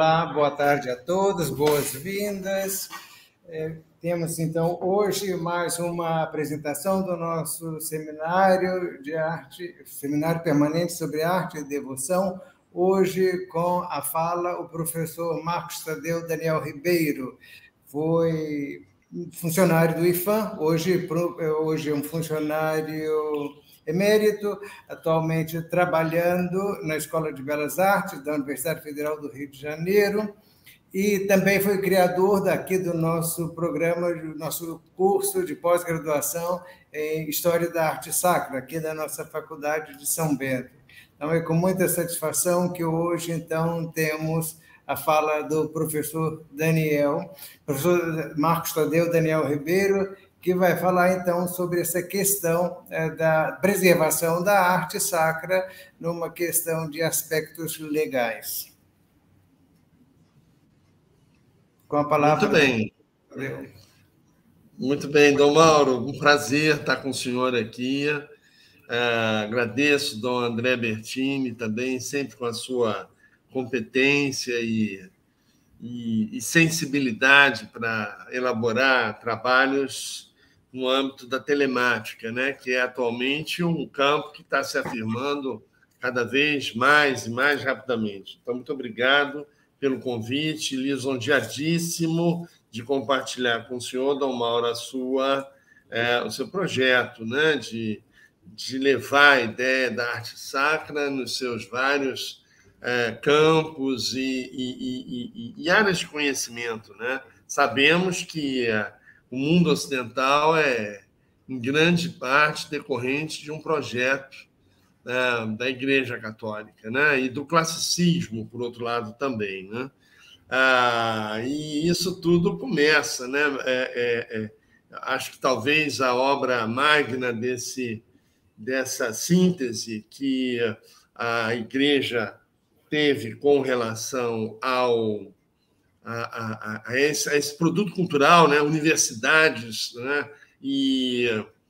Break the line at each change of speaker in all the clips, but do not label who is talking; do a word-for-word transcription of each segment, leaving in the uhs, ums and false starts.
Olá, boa tarde a todos, boas-vindas. É, temos, então, hoje mais uma apresentação do nosso seminário de arte, seminário permanente sobre arte e devoção, hoje com a fala o professor Marcos Tadeu Daniel Ribeiro. Foi funcionário do I F A M, hoje, hoje é um funcionário emérito, atualmente trabalhando na Escola de Belas Artes da Universidade Federal do Rio de Janeiro, e também foi criador daqui do nosso programa, do nosso curso de pós-graduação em História da Arte Sacra, aqui da nossa Faculdade de São Bento. Então, é com muita satisfação que hoje, então, temos a fala do professor Daniel, professor Marcos Tadeu Daniel Ribeiro, que vai falar, então, sobre essa questão é, da preservação da arte sacra numa questão de aspectos legais. Com a palavra...
Muito bem. Do... Muito bem, Dom Mauro, um prazer estar com o senhor aqui. Uh, agradeço, Dom André Bertini, também, sempre com a sua competência e, e, e sensibilidade para elaborar trabalhos no âmbito da telemática, né? Que é atualmente um campo que está se afirmando cada vez mais e mais rapidamente. Então, muito obrigado pelo convite, lisonjeadíssimo de compartilhar com o senhor, Dom Mauro, a sua, é, o seu projeto, né? de, de levar a ideia da arte sacra nos seus vários é, campos e, e, e, e, e áreas de conhecimento. Né? Sabemos que o mundo ocidental é, em grande parte, decorrente de um projeto né, da Igreja Católica, né, e do classicismo, por outro lado, também. Né? Ah, e isso tudo começa. Né? É, é, é, acho que talvez a obra magna desse, dessa síntese que a Igreja teve com relação ao A, a, a, esse, a esse produto cultural, né? Universidades, né? E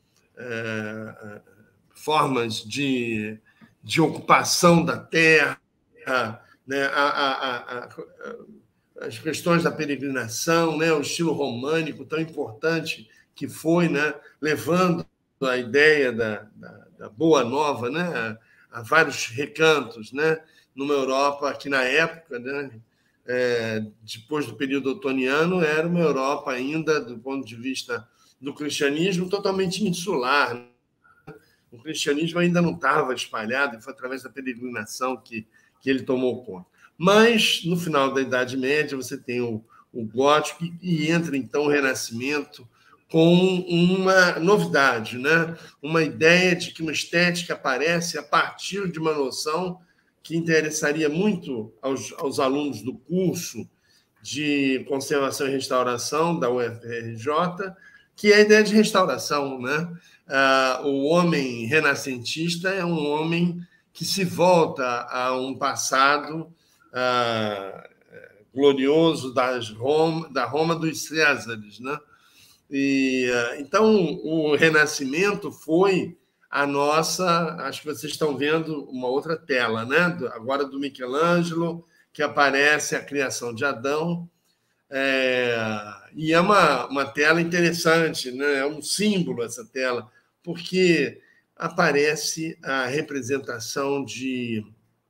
é, formas de, de ocupação da terra, né? a, a, a, as questões da peregrinação, né? O estilo românico tão importante que foi, né? Levando a ideia da, da, da Boa Nova, né? a, a vários recantos, né? Numa Europa que, na época, né? É, depois do período otoniano, era uma Europa ainda, do ponto de vista do cristianismo, totalmente insular. Né? O cristianismo ainda não estava espalhado, e foi através da peregrinação que, que ele tomou conta. Mas, no final da Idade Média, você tem o, o gótico e entra, então, o Renascimento com uma novidade, né? Uma ideia de que uma estética aparece a partir de uma noção que interessaria muito aos, aos alunos do curso de Conservação e Restauração da U F R J, que é a ideia de restauração. Né? Ah, o homem renascentista é um homem que se volta a um passado ah, glorioso das Roma, da Roma dos Césares. Né? E, então, o Renascimento foi a nossa... Acho que vocês estão vendo uma outra tela, né? Agora do Michelangelo, que aparece a criação de Adão. É, e é uma, uma tela interessante, né? É um símbolo essa tela, porque aparece a representação de,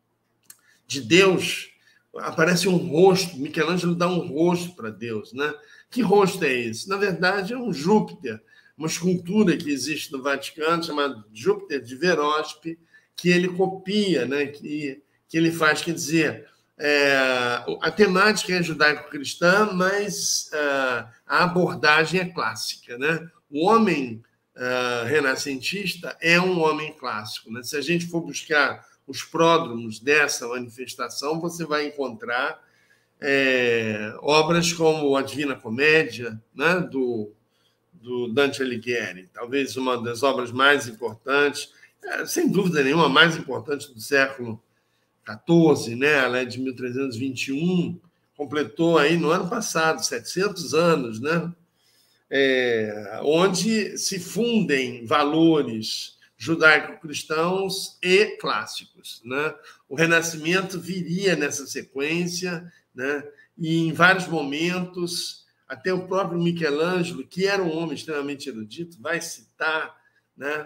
de Deus, aparece um rosto. Michelangelo dá um rosto para Deus. Né? Que rosto é esse? Na verdade, é um Júpiter, uma escultura que existe no Vaticano, chamada Júpiter de Verospe, que ele copia, né? que, que ele faz, quer dizer, é, a temática é judaico-cristã, mas uh, a abordagem é clássica. Né? O homem uh, renascentista é um homem clássico. Né? Se a gente for buscar os pródromos dessa manifestação, você vai encontrar é, obras como a Divina Comédia, né? do do Dante Alighieri, talvez uma das obras mais importantes, sem dúvida nenhuma, a mais importante do século quatorze, né? Ela é de mil trezentos e vinte e um, completou aí no ano passado setecentos anos, né? É, onde se fundem valores judaico-cristãos e clássicos. Né? O Renascimento viria nessa sequência né? E, em vários momentos, até o próprio Michelangelo, que era um homem extremamente erudito, vai citar, né?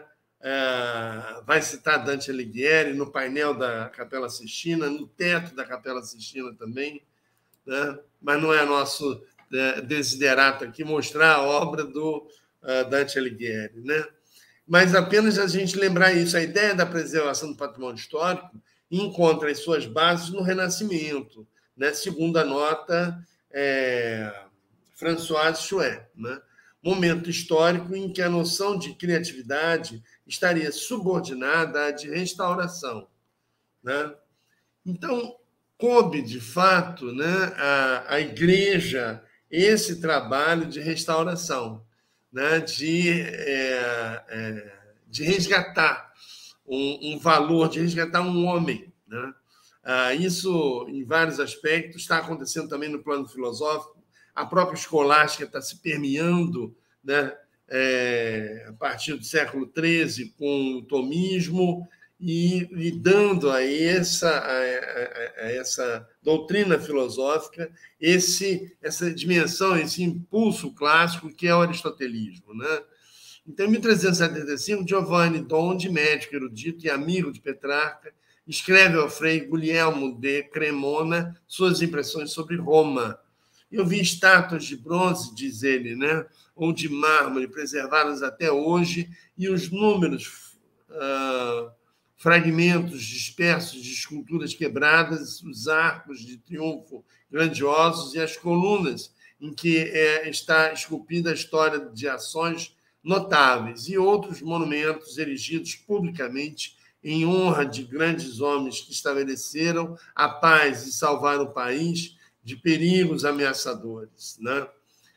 É, vai citar Dante Alighieri no painel da Capela Sistina, no teto da Capela Sistina também, né? Mas não é nosso é, desiderato aqui mostrar a obra do uh, Dante Alighieri, né? Mas apenas a gente lembrar isso, a ideia da preservação do patrimônio histórico encontra as suas bases no Renascimento, né? Segundo a nota é, François Chouet, né? Momento histórico em que a noção de criatividade estaria subordinada à de restauração, né? Então, coube, de fato, né, a, a Igreja esse trabalho de restauração, né, de, é, é, de resgatar um, um valor, de resgatar um homem, né? Ah, isso, em vários aspectos, está acontecendo também no plano filosófico. A própria escolástica está se permeando, né, é, a partir do século treze com o tomismo, e, e dando a essa, a, a, a essa doutrina filosófica esse, essa dimensão, esse impulso clássico que é o aristotelismo, né? Então, em mil trezentos e setenta e cinco, Giovanni Dondi, médico erudito e amigo de Petrarca, escreve ao frei Guglielmo de Cremona suas impressões sobre Roma. Eu vi estátuas de bronze, diz ele, né, ou de mármore, preservadas até hoje, e os números, uh, fragmentos dispersos de esculturas quebradas, os arcos de triunfo grandiosos e as colunas em que é, está esculpida a história de ações notáveis, e outros monumentos erigidos publicamente em honra de grandes homens que estabeleceram a paz e salvaram o país de perigos ameaçadores, né?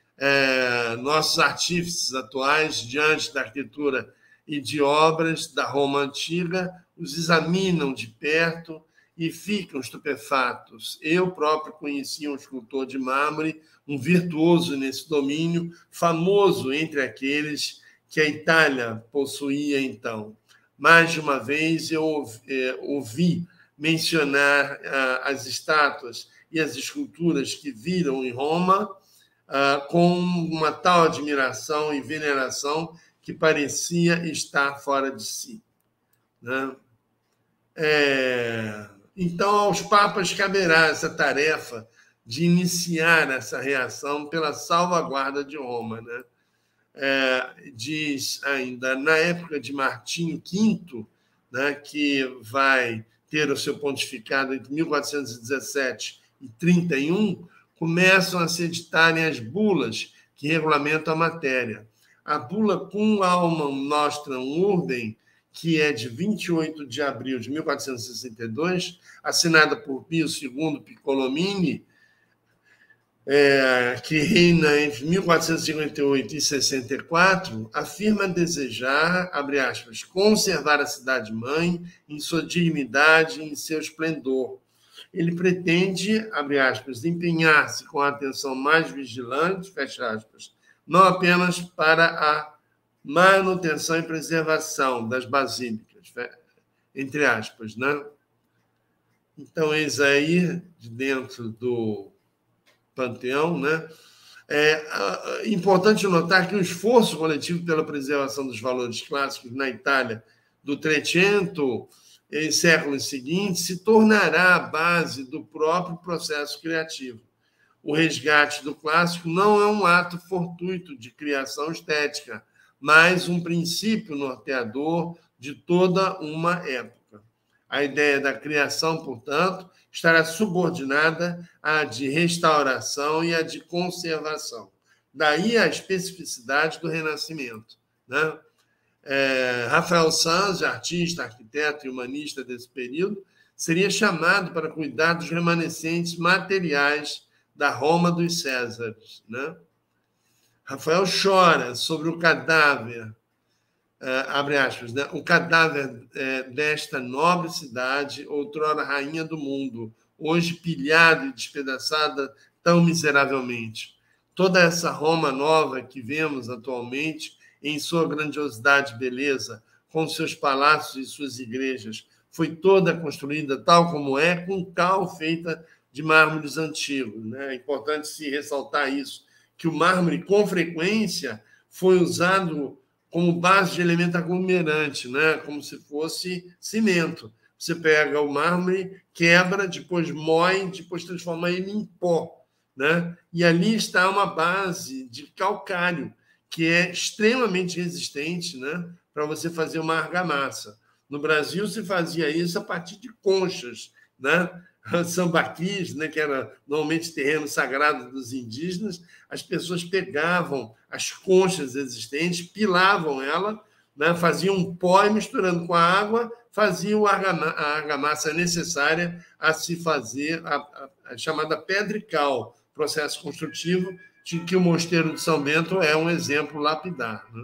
É, nossos artífices atuais, diante da arquitetura e de obras da Roma antiga, os examinam de perto e ficam estupefatos. Eu próprio conheci um escultor de mármore, um virtuoso nesse domínio, famoso entre aqueles que a Itália possuía então. Mais de uma vez eu ouvi mencionar as estátuas e as esculturas que viram em Roma com uma tal admiração e veneração que parecia estar fora de si, né? É... Então, aos papas caberá essa tarefa de iniciar essa reação pela salvaguarda de Roma, né? É, diz ainda, na época de Martim quinto, né, que vai ter o seu pontificado entre mil quatrocentos e dezessete e trinta e um, começam a se editarem as bulas que regulamentam a matéria. A bula Cum Almam Nostram Urbem, que é de vinte e oito de abril de mil quatrocentos e sessenta e dois, assinada por Pio segundo Piccolomini, É, que reina entre mil quatrocentos e cinquenta e oito e sessenta e quatro, afirma desejar, abre aspas, conservar a cidade-mãe em sua dignidade e em seu esplendor. Ele pretende, abre aspas, empenhar-se com a atenção mais vigilante, fecha aspas, não apenas para a manutenção e preservação das basílicas, entre aspas, né? Então, eis aí, de dentro do Panteão, né? É importante notar que o esforço coletivo pela preservação dos valores clássicos na Itália do Trecento em séculos seguintes se tornará a base do próprio processo criativo. O resgate do clássico não é um ato fortuito de criação estética, mas um princípio norteador de toda uma época. A ideia da criação, portanto, estará subordinada à de restauração e à de conservação. Daí a especificidade do Renascimento, né? É, Rafael Sanz, artista, arquiteto e humanista desse período, seria chamado para cuidar dos remanescentes materiais da Roma dos Césares, né? Rafael chora sobre o cadáver, é, abre aspas, né? O cadáver é, desta nobre cidade, outrora rainha do mundo, hoje pilhada e despedaçada tão miseravelmente. Toda essa Roma nova que vemos atualmente, em sua grandiosidade e beleza, com seus palácios e suas igrejas, foi toda construída tal como é, com cal feita de mármores antigos, né? É importante se ressaltar isso, que o mármore, com frequência, foi usado como base de elemento aglomerante, né? Como se fosse cimento. Você pega o mármore, quebra, depois moe, depois transforma ele em pó, né? E ali está uma base de calcário, que é extremamente resistente, né? Para você fazer uma argamassa. No Brasil, se fazia isso a partir de conchas, né? Sambaquis, né? Que era normalmente terreno sagrado dos indígenas, as pessoas pegavam as conchas existentes, pilavam ela, né? Faziam um pó e, misturando com a água, faziam a argamassa necessária a se fazer a, a, a chamada pedra e cal, processo construtivo de que o Mosteiro de São Bento é um exemplo lapidar, né?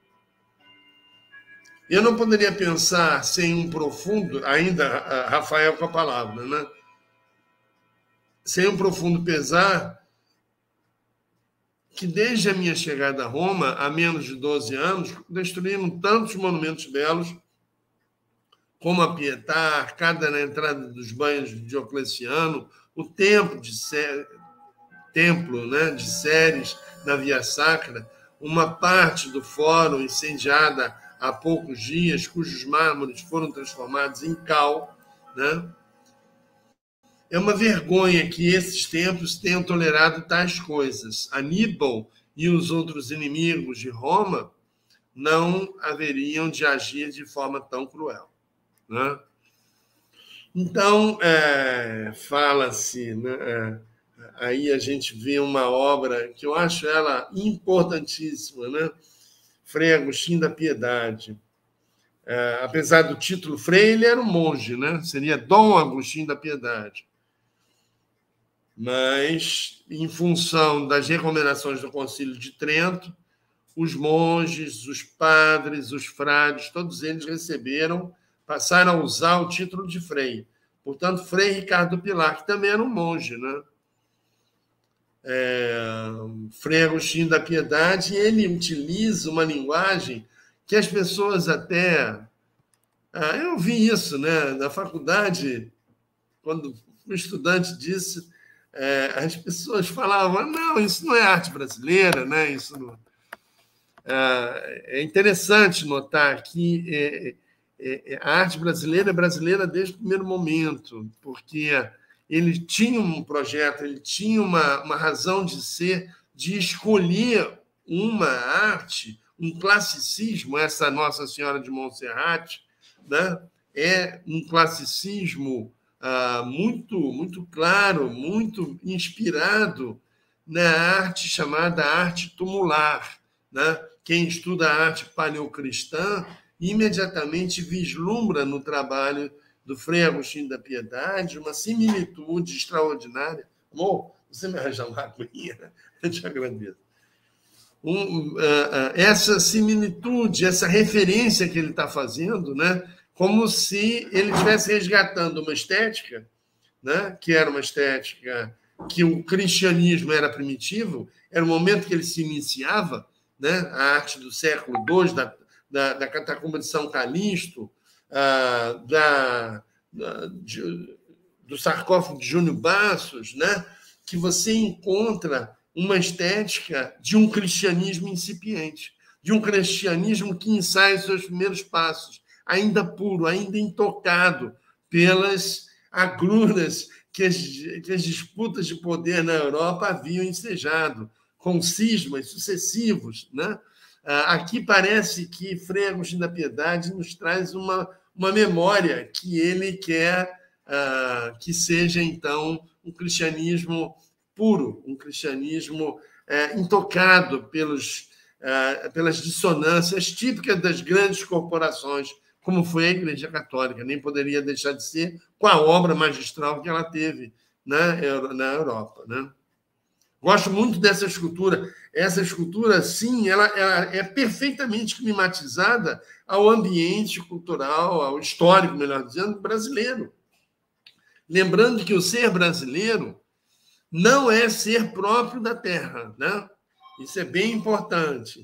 Eu não poderia pensar sem um profundo, ainda Rafael com a palavra, né? Sem um profundo pesar que desde a minha chegada a Roma, há menos de doze anos, destruíram tantos monumentos belos como a Pietà, a arcada na entrada dos banhos de Diocleciano, o templo de, Sé... templo, né, de Séries na Via Sacra, uma parte do fórum incendiada há poucos dias, cujos mármores foram transformados em cal, né? É uma vergonha que esses templos tenham tolerado tais coisas. Aníbal e os outros inimigos de Roma não haveriam de agir de forma tão cruel, né? Então, é, fala-se, né, é, aí a gente vê uma obra que eu acho ela importantíssima, né? Frei Agostinho da Piedade. É, apesar do título Frei, ele era um monge, né? Seria Dom Agostinho da Piedade. Mas, em função das recomendações do Concílio de Trento, os monges, os padres, os frades, todos eles receberam, passaram a usar o título de Frei. Portanto, Frei Ricardo Pilar, que também era um monge, né? É, Frei Agostinho da Piedade, ele utiliza uma linguagem que as pessoas até... Ah, eu vi isso, né? Na faculdade, quando o estudante disse, é, as pessoas falavam, não, isso não é arte brasileira, né? Isso não... É, é interessante notar que é, é, a arte brasileira é brasileira desde o primeiro momento, porque ele tinha um projeto, ele tinha uma, uma razão de ser, de escolher uma arte, um classicismo, essa Nossa Senhora de Monserrate, né? É um classicismo ah, muito, muito claro, muito inspirado na arte chamada arte tumular, né? Quem estuda a arte paleocristã imediatamente vislumbra no trabalho do Frei Agostinho da Piedade uma similitude extraordinária. Amor, você me arranja uma aguinha? Eu te agradeço. Um, uh, uh, essa similitude, essa referência que ele está fazendo, né? Como se ele estivesse resgatando uma estética, né? Que era uma estética que o cristianismo era primitivo, era o momento que ele se iniciava, né? A arte do século dois, da, da, da catacumba de São Calixto, uh, da, da, de, do sarcófago de Júnior Bassos, né? Que você encontra uma estética de um cristianismo incipiente, de um cristianismo que ensaia os seus primeiros passos, ainda puro, ainda intocado pelas agruras que as, que as disputas de poder na Europa haviam ensejado, com cismas sucessivos, né? Aqui parece que Frei Agostinho da Piedade nos traz uma, uma memória que ele quer uh, que seja, então, um cristianismo puro, um cristianismo é, intocado pelos, é, pelas dissonâncias típicas das grandes corporações, como foi a Igreja Católica, nem poderia deixar de ser com a obra magistral que ela teve na, na Europa, né? Gosto muito dessa escultura. Essa escultura, sim, ela, ela é perfeitamente climatizada ao ambiente cultural, ao histórico, melhor dizendo, brasileiro. Lembrando que o ser brasileiro não é ser próprio da terra, né? Isso é bem importante.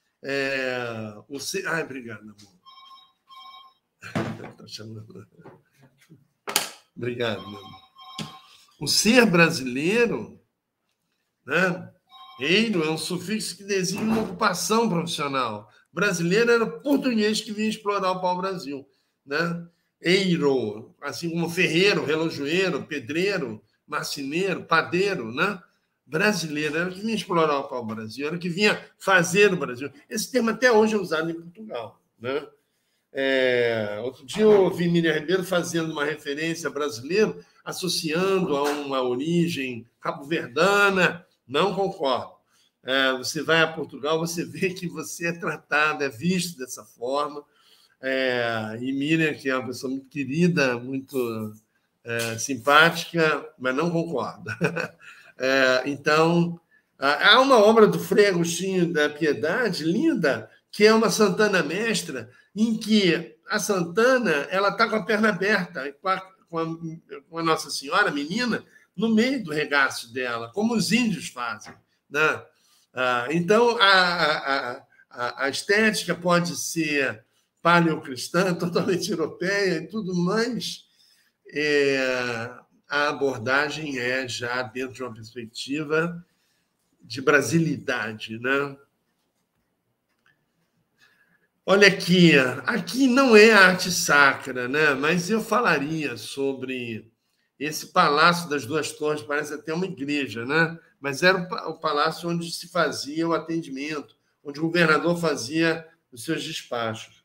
É, o ser... Ai, obrigado, amor. Tá chamando. Obrigado, meu amor. O ser brasileiro, né? Eiro é um sufixo que designa uma ocupação profissional. Brasileiro era o português que vinha explorar o pau-brasil, né? Eiro, assim como ferreiro, relojoeiro, pedreiro, marceneiro, padeiro, né? Brasileiro era o que vinha explorar o pau-brasil, era o que vinha fazer o Brasil. Esse termo até hoje é usado em Portugal, né? É, outro dia eu ouvi Miriam Ribeiro fazendo uma referência a brasileiro, associando a uma origem cabo-verdana. Não concordo. É, você vai a Portugal, você vê que você é tratado, é visto dessa forma. É, e Miriam, que é uma pessoa muito querida, muito é, simpática, mas não concordo. É, então, há uma obra do Frei Agostinho da Piedade, linda, que é uma Santana Mestra, em que a Santana ela está com a perna aberta, com a, com, a, com a Nossa Senhora, a menina, no meio do regaço dela, como os índios fazem, né? Ah, então, a, a, a, a estética pode ser paleocristã, totalmente europeia e tudo mais, é, a abordagem é já dentro de uma perspectiva de brasilidade, né? Olha aqui, aqui não é arte sacra, né? Mas eu falaria sobre esse Palácio das Duas Torres, parece até uma igreja, né? Mas era o palácio onde se fazia o atendimento, onde o governador fazia os seus despachos.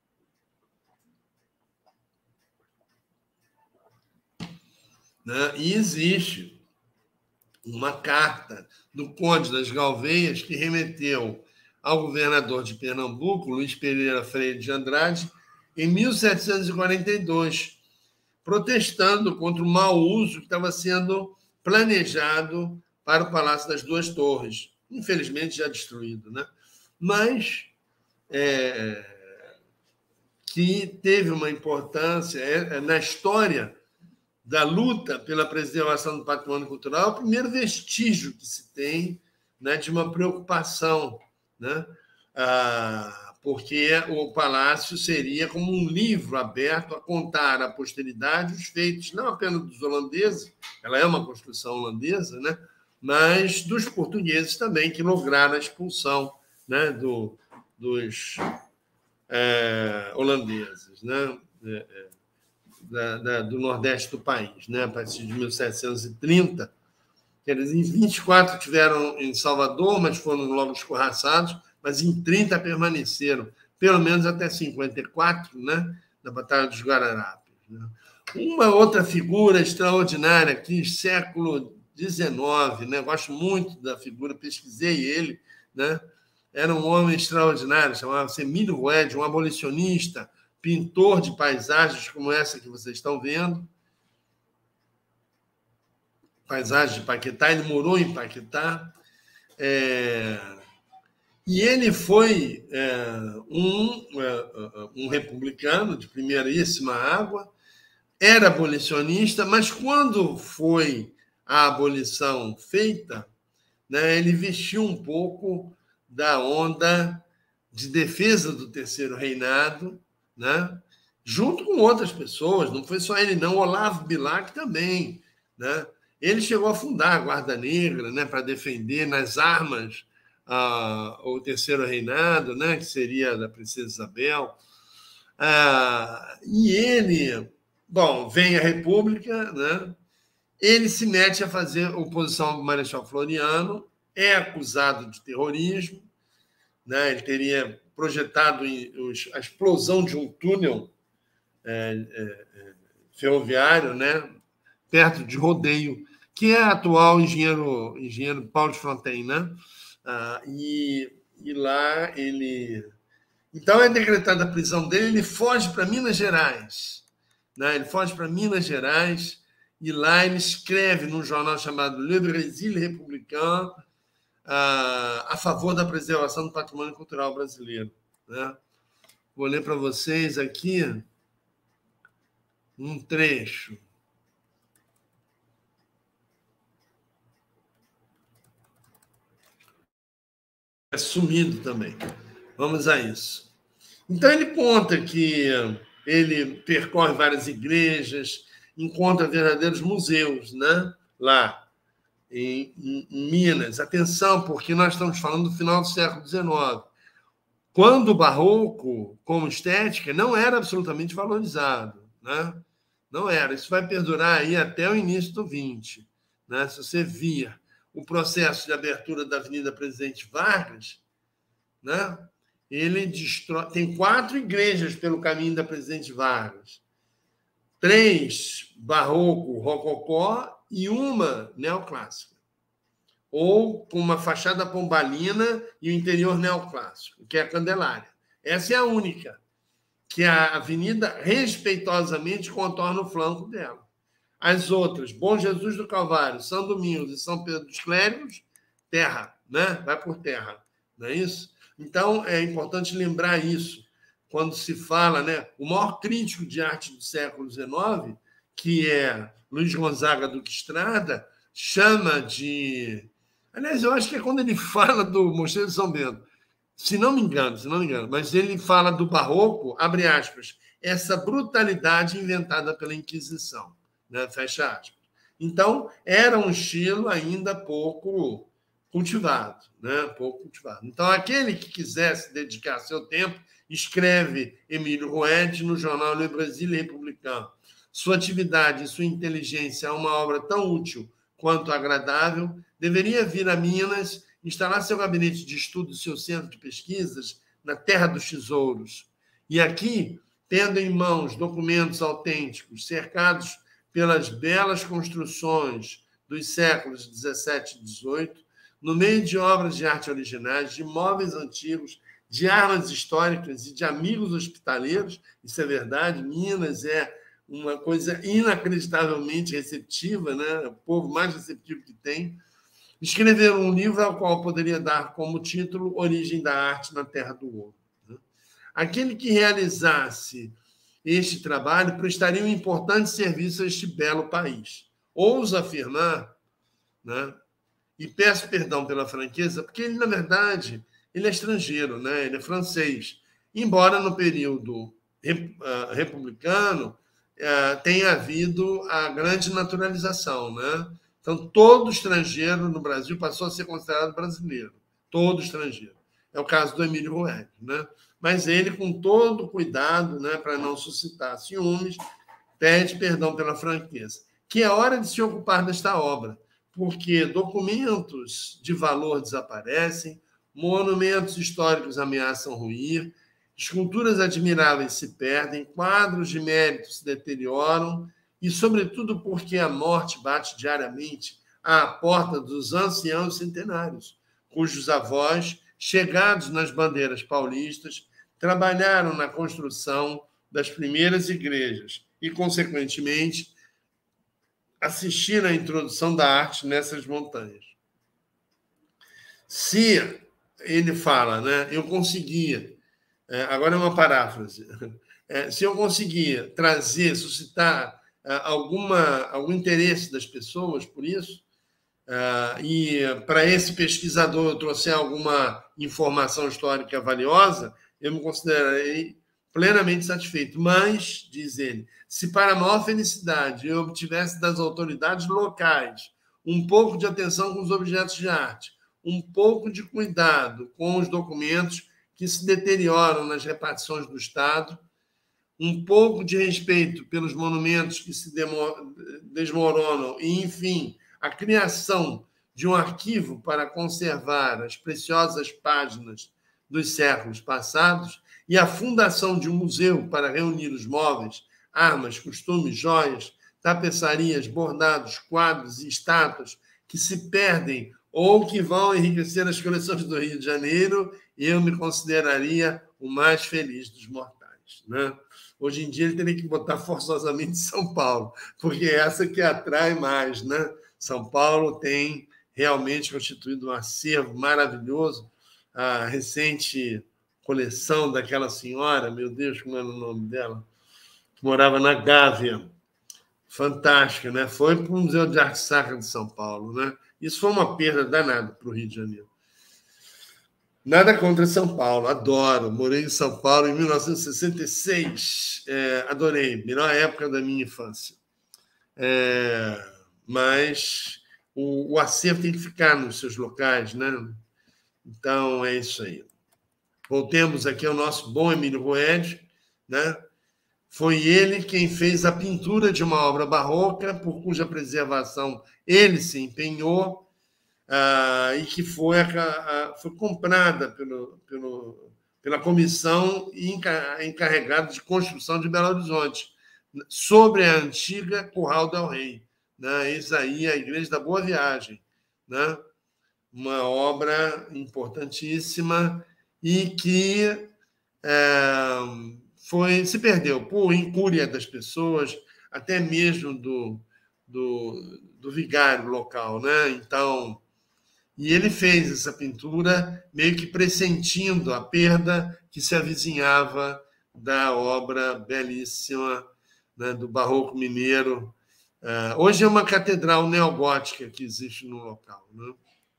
Né? E existe uma carta do Conde das Galveias que remeteu ao governador de Pernambuco, Luiz Pereira Freire de Andrade, em mil setecentos e quarenta e dois, protestando contra o mau uso que estava sendo planejado para o Palácio das Duas Torres, infelizmente já destruído, né? Mas é, que teve uma importância é, na história da luta pela preservação do patrimônio cultural, o primeiro vestígio que se tem, né, de uma preocupação, né? Ah, porque o palácio seria como um livro aberto a contar à posteridade os feitos, não apenas dos holandeses, ela é uma construção holandesa, né? Mas dos portugueses também, que lograram a expulsão, né, do, dos é, holandeses, né? É, é, Da, da, do Nordeste do país, né? A partir de mil setecentos e trinta. Quer dizer, em vinte e quatro tiveram em Salvador, mas foram logo escorraçados, mas em trinta permaneceram, pelo menos até cinquenta e quatro, né? Na Batalha dos Guararapes. Né? Uma outra figura extraordinária aqui, século dezenove, né? Gosto muito da figura, pesquisei ele, né? Era um homem extraordinário, chamava-se Emílio Rued, um abolicionista, pintor de paisagens como essa que vocês estão vendo. Paisagem de Paquetá, ele morou em Paquetá. É... E ele foi é, um, é, um republicano de primeiríssima água, era abolicionista, mas quando foi a abolição feita, né, ele vestiu um pouco da onda de defesa do Terceiro Reinado, né? Junto com outras pessoas, não foi só ele, não. Olavo Bilac também, né? Ele chegou a fundar a Guarda Negra, né, para defender nas armas ah, o Terceiro Reinado, né, que seria da Princesa Isabel. Ah, e ele, bom, vem a República, né? Ele se mete a fazer oposição ao Marechal Floriano, é acusado de terrorismo, né? Ele teria projetado a explosão de um túnel é, é, ferroviário, né, perto de Rodeio, que é atual engenheiro, engenheiro Paulo de Fronten, né? Ah, e, e lá ele... Então, é decretada a prisão dele, ele foge para Minas Gerais. Né? Ele foge para Minas Gerais e lá ele escreve num jornal chamado Le Brésil Républicain a favor da preservação do patrimônio cultural brasileiro. Né? Vou ler para vocês aqui um trecho. É sumido também. Vamos a isso. Então, ele conta que ele percorre várias igrejas, encontra verdadeiros museus, né? lá em, em, em Minas. Atenção, porque nós estamos falando do final do século dezenove, quando o barroco, como estética, não era absolutamente valorizado, né? Não era. Isso vai perdurar aí até o início do vinte. Né? Se você via o processo de abertura da Avenida Presidente Vargas, né? Ele destrói... Tem quatro igrejas pelo caminho da Presidente Vargas. Três barroco, rococó e uma neoclássica. Ou com uma fachada pombalina e o interior neoclássico, que é a Candelária. Essa é a única, que a avenida respeitosamente contorna o flanco dela. As outras, Bom Jesus do Calvário, São Domingos e São Pedro dos Clérigos, terra, né? Vai por terra, não é isso? Então, é importante lembrar isso quando se fala, né? O maior crítico de arte do século dezenove, que é Luiz Gonzaga Duque Estrada, chama de... Aliás, eu acho que é quando ele fala do Mosteiro de São Bento, se não me engano, se não me engano, mas ele fala do barroco, abre aspas, essa brutalidade inventada pela Inquisição, né? Fecha aspas. Então, era um estilo ainda pouco cultivado, né? Pouco cultivado. Então, aquele que quisesse dedicar seu tempo, escreve Emílio Roed no jornal Le Brasil Republicano. Sua atividade e sua inteligência é uma obra tão útil quanto agradável, deveria vir a Minas, instalar seu gabinete de estudo e seu centro de pesquisas na Terra dos Tesouros. E aqui, tendo em mãos documentos autênticos, cercados pelas belas construções dos séculos dezessete e dezoito, no meio de obras de arte originais, de móveis antigos, de armas históricas e de amigos hospitaleiros, isso é verdade, Minas é uma coisa inacreditavelmente receptiva, né? O povo mais receptivo que tem. Escreveram um livro ao qual poderia dar como título Origem da Arte na Terra do Ouro. Aquele que realizasse este trabalho prestaria um importante serviço a este belo país. Ouso afirmar, né? E peço perdão pela franqueza, porque ele, na verdade, ele é estrangeiro, né? Ele é francês. Embora no período republicano tenha havido a grande naturalização, né? Então, todo estrangeiro no Brasil passou a ser considerado brasileiro. Todo estrangeiro. É o caso do Emílio Roed, né? Mas ele, com todo cuidado, né, para não suscitar ciúmes, pede perdão pela franqueza. Que é hora de se ocupar desta obra, porque documentos de valor desaparecem, monumentos históricos ameaçam ruir, esculturas admiráveis se perdem, quadros de mérito se deterioram, e, sobretudo, porque a morte bate diariamente à porta dos anciãos centenários, cujos avós, chegados nas bandeiras paulistas, trabalharam na construção das primeiras igrejas e, consequentemente, assistiram à introdução da arte nessas montanhas. Se ele fala, né, eu conseguia, agora é uma paráfrase, se eu conseguia trazer, suscitar alguma, algum interesse das pessoas por isso, e para esse pesquisador eu trouxer alguma informação histórica valiosa, eu me considerarei plenamente satisfeito. Mas, diz ele, se para a maior felicidade eu obtivesse das autoridades locais um pouco de atenção com os objetos de arte, um pouco de cuidado com os documentos que se deterioram nas repartições do Estado, um pouco de respeito pelos monumentos que se desmoronam e, enfim, a criação de um arquivo para conservar as preciosas páginas dos séculos passados e a fundação de um museu para reunir os móveis, armas, costumes, joias, tapeçarias, bordados, quadros e estátuas que se perdem ou que vão enriquecer as coleções do Rio de Janeiro, eu me consideraria o mais feliz dos mortais, né? Hoje em dia ele teria que botar forçosamente São Paulo, porque é essa que atrai mais, né? São Paulo tem realmente constituído um acervo maravilhoso. A recente coleção daquela senhora, meu Deus, como era o nome dela, que morava na Gávea, fantástica, né? Foi para o Museu de Arte Sacra de São Paulo, né? Isso foi uma perda danada para o Rio de Janeiro. Nada contra São Paulo, adoro. Morei em São Paulo em mil novecentos e sessenta e seis, é, adorei, melhor época da minha infância. É, mas o, o acervo tem que ficar nos seus locais, né? Então, é isso aí. Voltemos aqui ao nosso bom Emílio Roed, né? Foi ele quem fez a pintura de uma obra barroca, por cuja preservação ele se empenhou, ah, e que foi, a, a, foi comprada pelo, pelo, pela comissão encarregada de construção de Belo Horizonte, sobre a antiga Curral del Rei. Né? Eis aí a Igreja da Boa Viagem, né? Uma obra importantíssima e que é, foi, se perdeu por incúria das pessoas, até mesmo do, do, do vigário local. Né? Então, e ele fez essa pintura meio que pressentindo a perda que se avizinhava da obra belíssima, né, do Barroco Mineiro. Uh, hoje é uma catedral neogótica que existe no local. Né?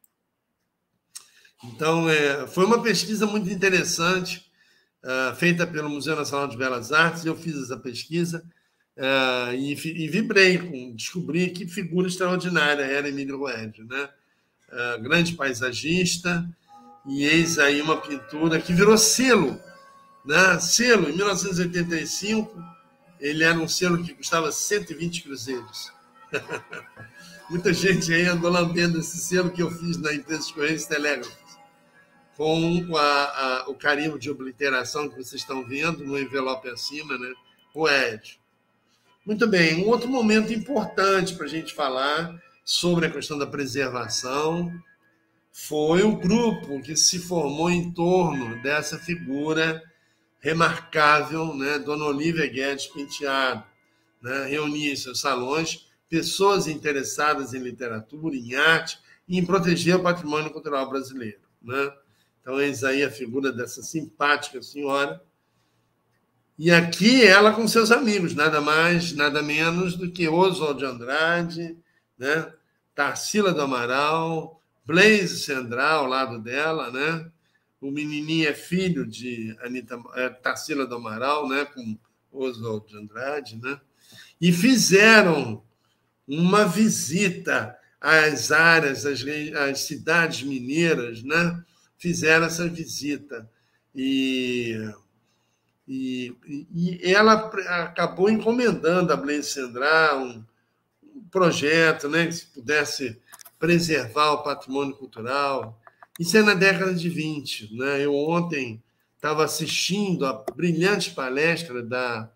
Então, é, foi uma pesquisa muito interessante, uh, feita pelo Museu Nacional de Belas Artes. Eu fiz essa pesquisa uh, e, e vibrei com descobri que figura extraordinária era Emílio Roed, né? Uh, grande paisagista, e eis aí uma pintura que virou selo. Né? Selo, em mil novecentos e oitenta e cinco, ele era um selo que custava cento e vinte cruzeiros. Muita gente aí andou lambendo esse selo que eu fiz na empresa de Correios e Telégrafos, com a, a, o carimbo de obliteração que vocês estão vendo no envelope acima, né? O Ed. Muito bem, um outro momento importante para a gente falar sobre a questão da preservação foi o grupo que se formou em torno dessa figura remarcável, né? Dona Olívia Guedes Penteado, né? Reunia em seus salões pessoas interessadas em literatura, em arte e em proteger o patrimônio cultural brasileiro. Né? Então, eis aí a figura dessa simpática senhora. E aqui ela com seus amigos, nada mais, nada menos do que Oswald de Andrade, né? Tarsila do Amaral, Blaise Cendrahl ao lado dela, né? O menininho é filho de Anita, é, Tarsila do Amaral, né? Com Oswald de Andrade, né? E fizeram uma visita às áreas, às, às cidades mineiras, né? Fizeram essa visita. E, e, e ela acabou encomendando a Blaise Cendrahl um, um projeto, né? Que se pudesse preservar o patrimônio cultural. Isso é na década de vinte. Né? Eu ontem estava assistindo a brilhante palestra da,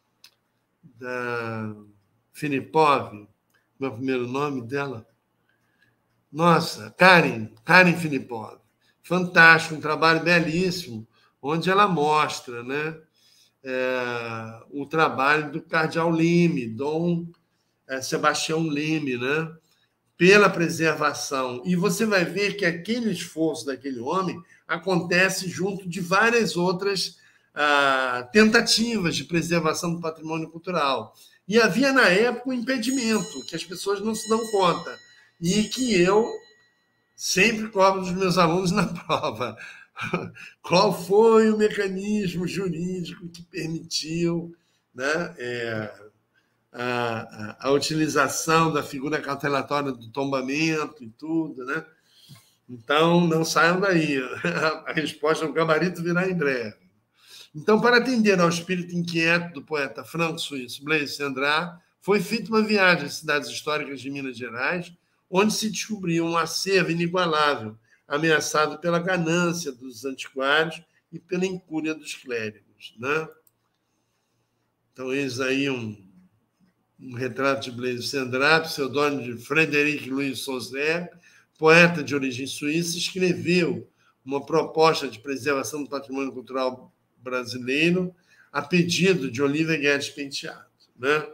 da Filipov, meu primeiro nome dela. Nossa, Karen, Karen Filipov. Fantástico, um trabalho belíssimo, onde ela mostra, né, é, o trabalho do cardeal Lime, Dom é, Sebastião Lime, né, pela preservação. E você vai ver que aquele esforço daquele homem acontece junto de várias outras ah, tentativas de preservação do patrimônio cultural. E havia, na época, um impedimento, que as pessoas não se dão conta, e que eu sempre cobro dos meus alunos na prova. Qual foi o mecanismo jurídico que permitiu, né, é, a, a, a utilização da figura cautelatória do tombamento e tudo, né? Então, não saiam daí. A resposta, o gabarito virá em breve. Então, para atender ao espírito inquieto do poeta franco-suíço Blaise Cendrahl, foi feita uma viagem às cidades históricas de Minas Gerais, onde se descobriu um acervo inigualável, ameaçado pela ganância dos antiquários e pela incúria dos clérigos. Né? Então, eis aí um, um retrato de Blaise Cendrahl, pseudônimo de Frederic Louis Sauzet, poeta de origem suíça, escreveu uma proposta de preservação do patrimônio cultural brasileiro a pedido de Olívia Guedes Penteado. Né?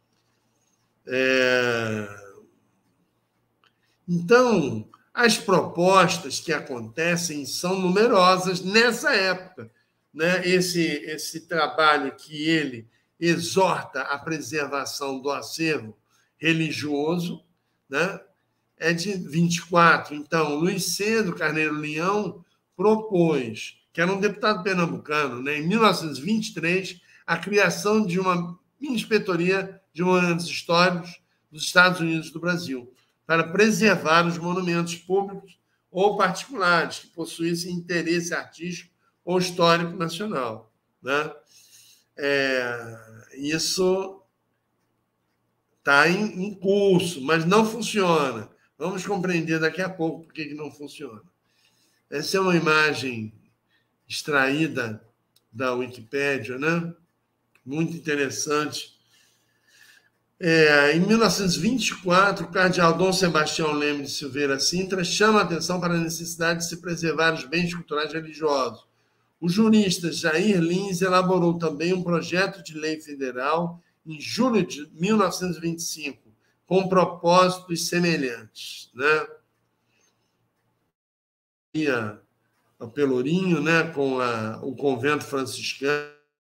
É... Então, as propostas que acontecem são numerosas nessa época. Né? Esse, esse trabalho que ele exorta a preservação do acervo religioso, né? É de vinte e quatro. Então, Luiz Cedro Carneiro Leão propôs, que era um deputado pernambucano, né, em mil novecentos e vinte e três, a criação de uma inspetoria de monumentos históricos dos Estados Unidos do Brasil, para preservar os monumentos públicos ou particulares que possuíssem interesse artístico ou histórico nacional, né? É, isso está em, em curso, mas não funciona. Vamos compreender daqui a pouco por que, que não funciona. Essa é uma imagem extraída da Wikipédia, né? Muito interessante. É, em mil novecentos e vinte e quatro, o cardeal Dom Sebastião Leme de Silveira Sintra chama a atenção para a necessidade de se preservar os bens culturais religiosos. O jurista Jair Lins elaborou também um projeto de lei federal em julho de mil novecentos e vinte e cinco, com propósitos semelhantes, né? E a, a Pelourinho, né, com a, o convento franciscano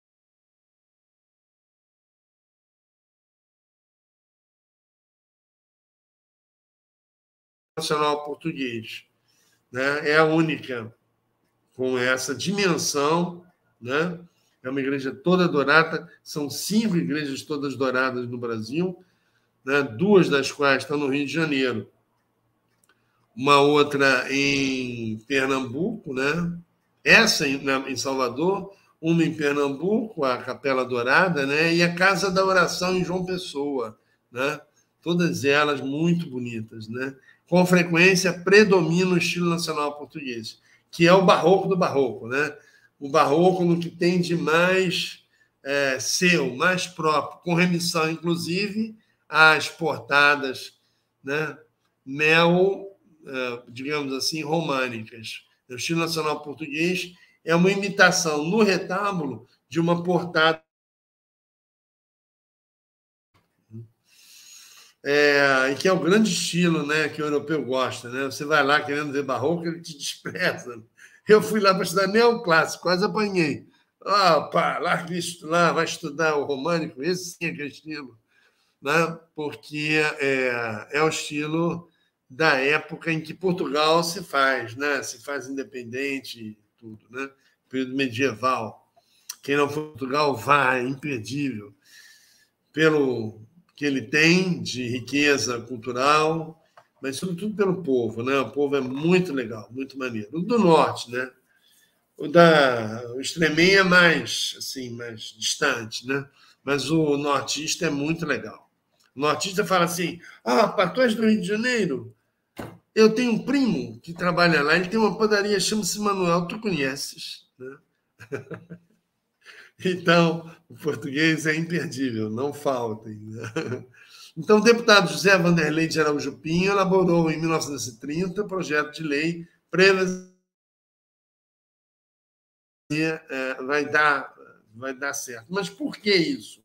nacional português, né? É a única com essa dimensão, né? É uma igreja toda dourada, são cinco igrejas todas douradas no Brasil, né? Duas das quais estão no Rio de Janeiro, uma outra em Pernambuco, né? Essa em, na, em Salvador, uma em Pernambuco, a Capela Dourada, né? E a Casa da Oração em João Pessoa, né? Todas elas muito bonitas, né? Com frequência predomina o estilo nacional português, que é o barroco do barroco, né? O barroco no que tem de mais é, seu, mais próprio, com remissão, inclusive, às portadas, né? Neo, digamos assim, românicas. O estilo nacional português é uma imitação no retábulo de uma portada. É, e que é o grande estilo, né, que o europeu gosta, né? Você vai lá querendo ver barroco, ele te despreza. Eu fui lá para estudar neoclássico, quase apanhei. Ah, pá, larga isso lá, vai estudar o românico, esse sim é que é estilo, né? Porque é, é o estilo da época em que Portugal se faz, né? Se faz independente e tudo, né? Período medieval. Quem não for Portugal, vai, é imperdível. Pelo que ele tem de riqueza cultural, mas sobretudo pelo povo, né? O povo é muito legal, muito maneiro. O do norte, né? O da o extreminho é mais assim, mais distante, né? Mas o nortista é muito legal. O nortista fala assim: "Ah, pá, tu és do Rio de Janeiro? Eu tenho um primo que trabalha lá, ele tem uma padaria, chama-se Manuel, tu conheces?", né? Então, o português é imperdível, não faltem, né? Então, o deputado José Vanderlei de Araújo Pinho elaborou, em mil novecentos e trinta, o projeto de lei prevê é, vai dar, vai dar certo. Mas por que isso?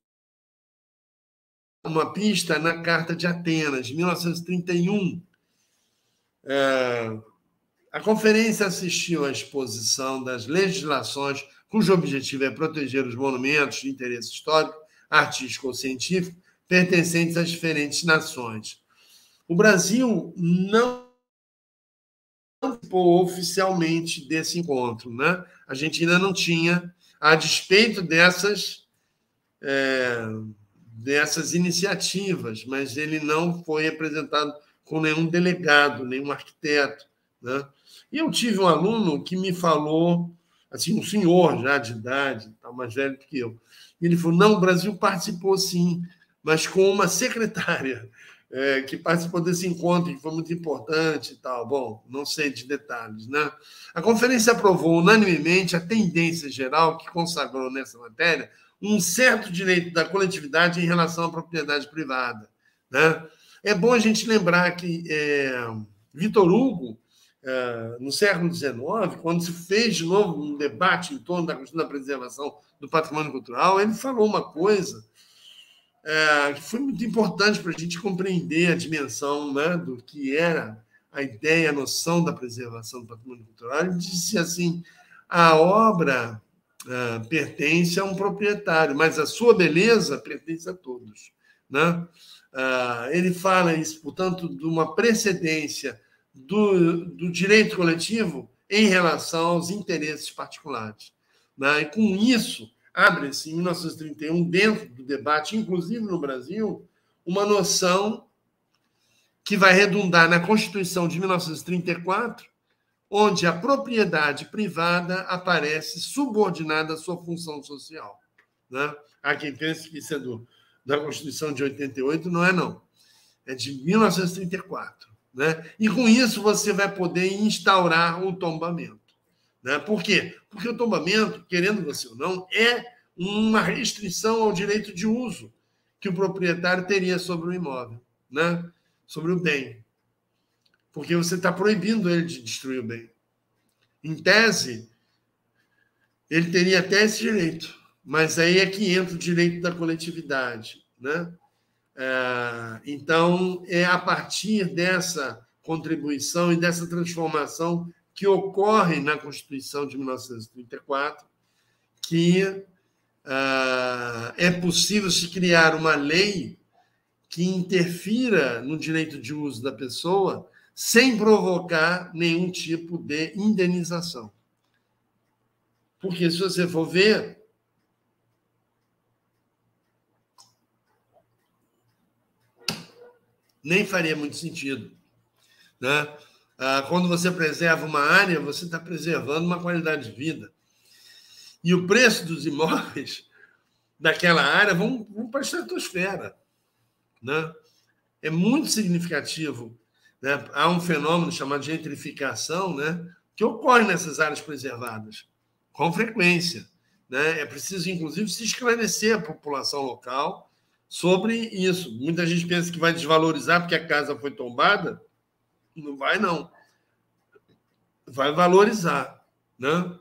Uma pista na Carta de Atenas, de mil novecentos e trinta e um. É, a conferência assistiu à exposição das legislações cujo objetivo é proteger os monumentos de interesse histórico, artístico ou científico pertencentes às diferentes nações. O Brasil não participou oficialmente desse encontro, né? A gente ainda não tinha, a despeito dessas, é, dessas iniciativas, mas ele não foi apresentado com nenhum delegado, nenhum arquiteto, né? E eu tive um aluno que me falou, assim, um senhor já de idade, tá mais velho que eu, e ele falou: não, o Brasil participou sim, mas com uma secretária é, que participou desse encontro, que foi muito importante e tal. Bom, não sei de detalhes, né? A conferência aprovou unanimemente a tendência geral que consagrou nessa matéria um certo direito da coletividade em relação à propriedade privada, né? É bom a gente lembrar que é, Vitor Hugo, é, no século dezenove, quando se fez de novo um debate em torno da questão da preservação do patrimônio cultural, ele falou uma coisa é, que foi muito importante para a gente compreender a dimensão, né, do que era a ideia, a noção da preservação do patrimônio cultural. Ele disse assim: a obra é, pertence a um proprietário, mas a sua beleza pertence a todos, né? É, ele fala isso, portanto, de uma precedência do, do direito coletivo em relação aos interesses particulares, né? E com isso abre-se, em mil novecentos e trinta e um, dentro do debate, inclusive no Brasil, uma noção que vai redundar na Constituição de mil novecentos e trinta e quatro, onde a propriedade privada aparece subordinada à sua função social. Né? Há quem pense que isso é do, da Constituição de oitenta e oito, não é, não. É de mil novecentos e trinta e quatro. Né? E, com isso, você vai poder instaurar o tombamento. Né? Por quê? Porque o tombamento, querendo você ou não, é uma restrição ao direito de uso que o proprietário teria sobre o imóvel, né? Sobre o bem. Porque você está proibindo ele de destruir o bem. Em tese, ele teria até esse direito, mas aí é que entra o direito da coletividade. Né? É, então, é a partir dessa contribuição e dessa transformação que ocorre na Constituição de mil novecentos e trinta e quatro que uh, é possível se criar uma lei que interfira no direito de uso da pessoa sem provocar nenhum tipo de indenização. Porque, se você for ver, nem faria muito sentido. Né? Quando você preserva uma área, você está preservando uma qualidade de vida. E o preço dos imóveis daquela área vão, vão para a estratosfera. Né? É muito significativo. Né? Há um fenômeno chamado de gentrificação, né? Que ocorre nessas áreas preservadas, com frequência. Né? É preciso, inclusive, se esclarecer a população local sobre isso. Muita gente pensa que vai desvalorizar porque a casa foi tombada. Não vai, não. Vai valorizar. Né?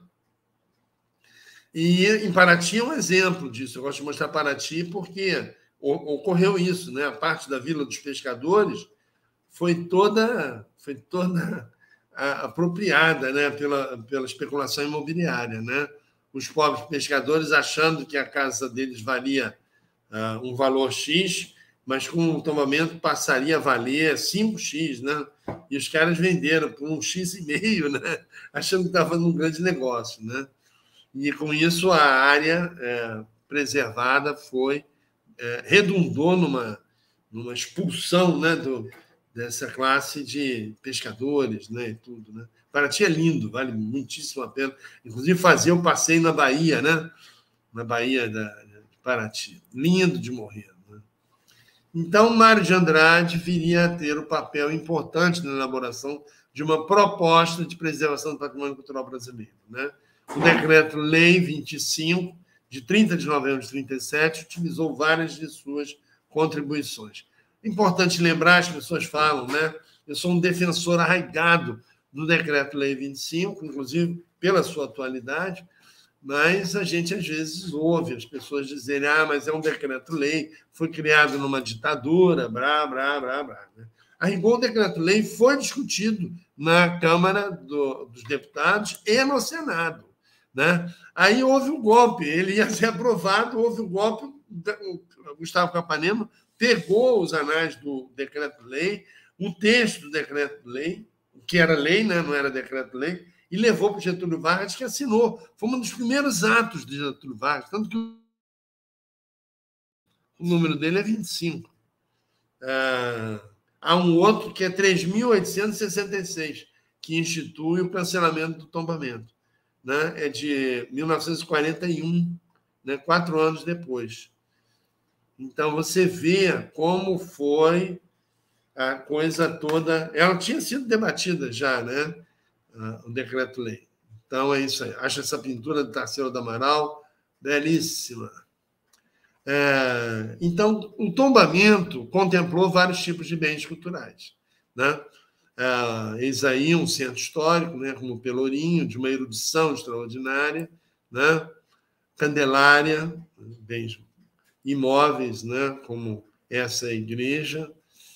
E em Paraty é um exemplo disso. Eu gosto de mostrar Paraty porque ocorreu isso. Né? A parte da Vila dos Pescadores foi toda, foi toda apropriada, né? pela, pela especulação imobiliária. Né? Os pobres pescadores achando que a casa deles valia uh, um valor X, mas com o tombamento passaria a valer cinco x, né? E os caras venderam por um X e meio, né? Achando que estava num grande negócio. Né? E, com isso, a área é, preservada foi, é, redundou numa, numa expulsão, né, do, dessa classe de pescadores, né, e tudo. Né? Paraty é lindo, vale muitíssimo a pena. Inclusive, fazer o passeio na Bahia, né? Na Bahia da, de Paraty. Lindo de morrer. Né? Então, Mário de Andrade viria a ter um papel importante na elaboração de uma proposta de preservação do patrimônio cultural brasileiro. Né? O Decreto-Lei vinte e cinco, de trinta de novembro de trinta e sete, utilizou várias de suas contribuições. É importante lembrar, as pessoas falam, né? Eu sou um defensor arraigado do Decreto-Lei vinte e cinco, inclusive pela sua atualidade, mas a gente, às vezes, ouve as pessoas dizerem ah, mas é um decreto-lei, foi criado numa ditadura, blá, blá, blá, blá. Né? A rigor, o decreto-lei foi discutido na Câmara do, dos Deputados e no Senado. Né? Aí houve o golpe, ele ia ser aprovado, houve o golpe, o Gustavo Capanema pegou os anais do decreto-lei, o texto do decreto-lei, que era lei, né? Não era decreto-lei, e levou para o Getúlio Vargas, que assinou. Foi um dos primeiros atos de Getúlio Vargas, tanto que o número dele é vinte e cinco. Ah, há um outro que é três mil oitocentos e sessenta e seis, que institui o cancelamento do tombamento. Né? É de mil novecentos e quarenta e um, né? Quatro anos depois. Então, você vê como foi a coisa toda. Ela tinha sido debatida já, né? O decreto-lei. Então, é isso aí. Acho essa pintura do Tarsila do Amaral belíssima. É, então, o tombamento contemplou vários tipos de bens culturais. Né? É, eis aí um centro histórico, né, como o Pelourinho, de uma erudição extraordinária, né? Candelária, bens imóveis, né, como essa igreja,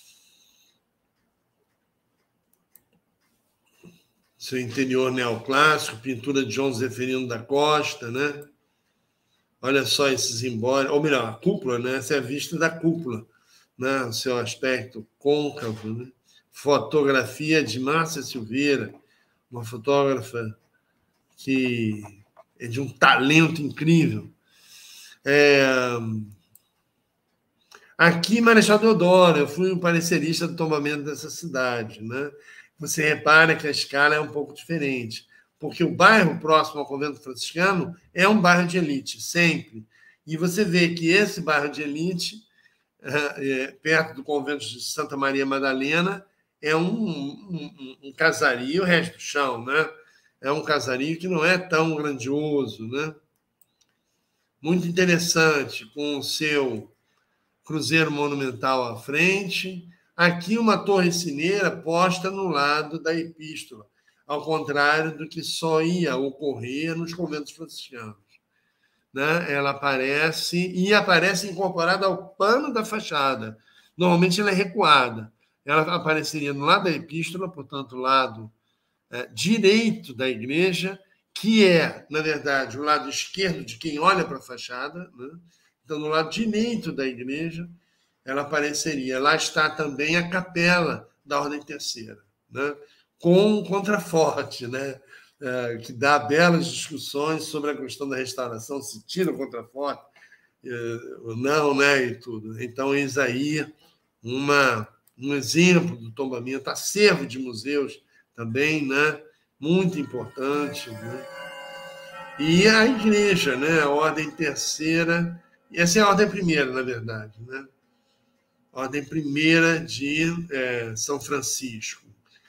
seu interior neoclássico, pintura de João Zeferino da Costa, né? Olha só esses embora, ou melhor, a cúpula, né? Essa é a vista da cúpula, né? O seu aspecto côncavo, né? Fotografia de Márcia Silveira, uma fotógrafa que é de um talento incrível. É... Aqui, Marechal Deodoro, eu fui um parecerista do tombamento dessa cidade, né? Você repara que a escala é um pouco diferente, porque o bairro próximo ao convento franciscano é um bairro de elite, sempre. E você vê que esse bairro de elite, é, perto do convento de Santa Maria Madalena, é um, um, um casario resto do chão, né? É um casario que não é tão grandioso, né? Muito interessante, com o seu cruzeiro monumental à frente. Aqui uma torre sineira posta no lado da epístola, ao contrário do que só ia ocorrer nos conventos franciscanos, né? Ela aparece e aparece incorporada ao pano da fachada. Normalmente ela é recuada. Ela apareceria no lado da epístola, portanto, lado é, direito da igreja, que é, na verdade, o lado esquerdo de quem olha para a fachada, né? Então, no lado direito da igreja, ela apareceria. Lá está também a capela da Ordem Terceira, né? Com um contraforte, né? É, que dá belas discussões sobre a questão da restauração, se tira o contraforte ou não, né? E tudo. Então, eis aí uma, um exemplo do tombamento, acervo de museus também, né? Muito importante, né? E a igreja, né? A Ordem Terceira, essa é a Ordem Primeira, na verdade, né? A Ordem Primeira de é, São Francisco.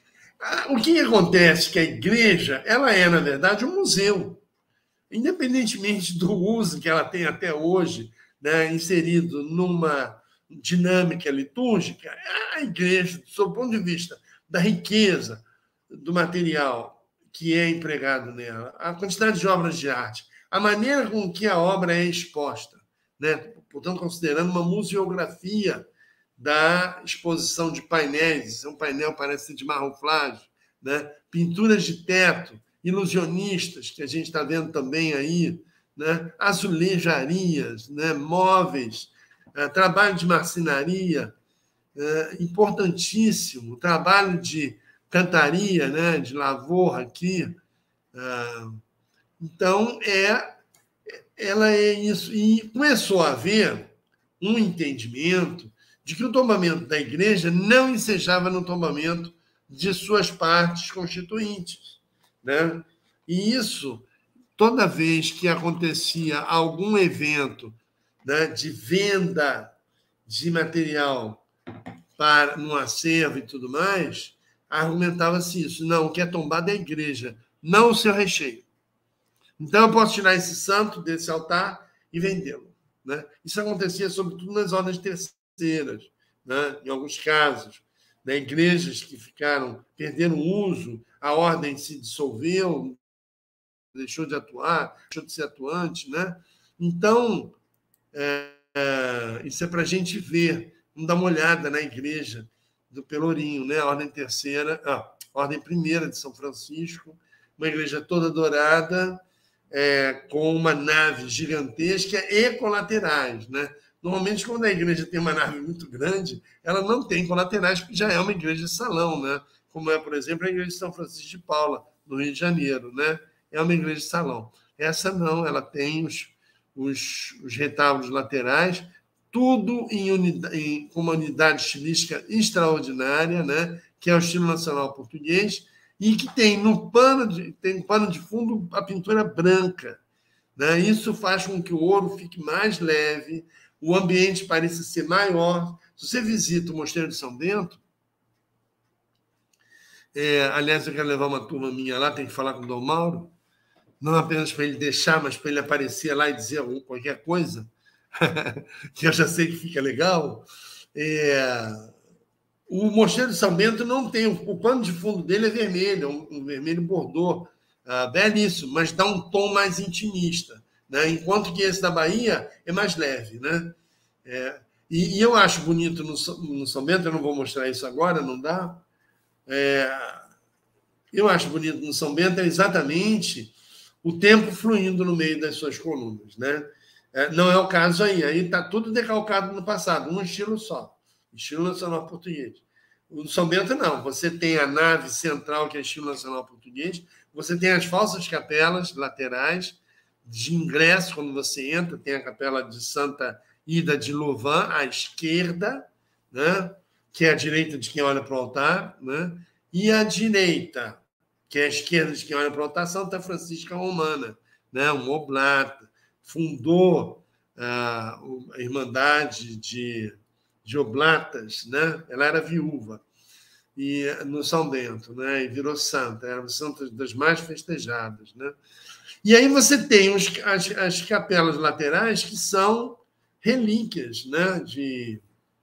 O que acontece é que a igreja, ela é, na verdade, um museu, independentemente do uso que ela tem até hoje, né? Inserido numa dinâmica litúrgica, a igreja, do seu ponto de vista da riqueza do material que é empregado nela, a quantidade de obras de arte, a maneira com que a obra é exposta, né? Portanto, considerando uma museografia da exposição de painéis, um painel parece de marroflagem, né? Pinturas de teto, ilusionistas, que a gente está vendo também aí, né? Azulejarias, né? Móveis, é, trabalho de marcenaria, é, importantíssimo, trabalho de cantaria, né? De lavoura aqui. É, então, é, ela é isso. E começou a haver um entendimento de que o tombamento da igreja não ensejava no tombamento de suas partes constituintes, né? E isso, toda vez que acontecia algum evento, né, de venda de material para no acervo e tudo mais, argumentava-se isso. Não, o que é tombado é a igreja, não o seu recheio. Então, eu posso tirar esse santo desse altar e vendê-lo, né? Isso acontecia, sobretudo, nas ordens terceiras, né? Em alguns casos, né? Igrejas que ficaram, perderam o uso, a ordem se dissolveu, deixou de atuar, deixou de ser atuante, né? Então, é, é, isso é para a gente ver. Vamos dar uma olhada na igreja do Pelourinho, né? A ordem terceira, a ordem primeira de São Francisco, uma igreja toda dourada, é, com uma nave gigantesca e colaterais, né? Normalmente, quando a igreja tem uma nave muito grande, ela não tem colaterais, porque já é uma igreja de salão, né? Como é, por exemplo, a igreja de São Francisco de Paula, no Rio de Janeiro, né? É uma igreja de salão. Essa não, ela tem os, os, os retábulos laterais, tudo em unidade, em, com uma unidade estilística extraordinária, né? Que é o estilo nacional português, e que tem no pano de, tem pano de fundo a pintura branca, né? Isso faz com que o ouro fique mais leve, o ambiente pareça ser maior. Se você visita o Mosteiro de São Bento, é, aliás, eu quero levar uma turma minha lá, tem que falar com o Dom Mauro, não apenas para ele deixar, mas para ele aparecer lá e dizer qualquer coisa, que eu já sei que fica legal. É, o Mosteiro de São Bento não tem, o pano de fundo dele é vermelho, um, um vermelho bordô, uh, belíssimo, mas dá um tom mais intimista, né? Enquanto que esse da Bahia é mais leve, né? É, e, e eu acho bonito no, no São Bento, eu não vou mostrar isso agora, não dá. É, eu acho bonito no São Bento é exatamente o tempo fluindo no meio das suas colunas, né? É, não é o caso aí, aí está tudo decalcado no passado, um estilo só, estilo nacional português. O São Bento não, você tem a nave central, que é estilo nacional português, você tem as falsas capelas laterais de ingresso, quando você entra, tem a capela de Santa ida de Louvain à esquerda, né? Que é a direita de quem olha para o altar, né? E a direita, que é a esquerda de quem olha para o altar, Santa Francisca Romana, né? Uma oblata, fundou a, a Irmandade de, de Oblatas, né? Ela era viúva e no São Bento, né? E virou santa, era uma santa das mais festejadas, né? E aí você tem os, as, as capelas laterais que são relíquias, né? De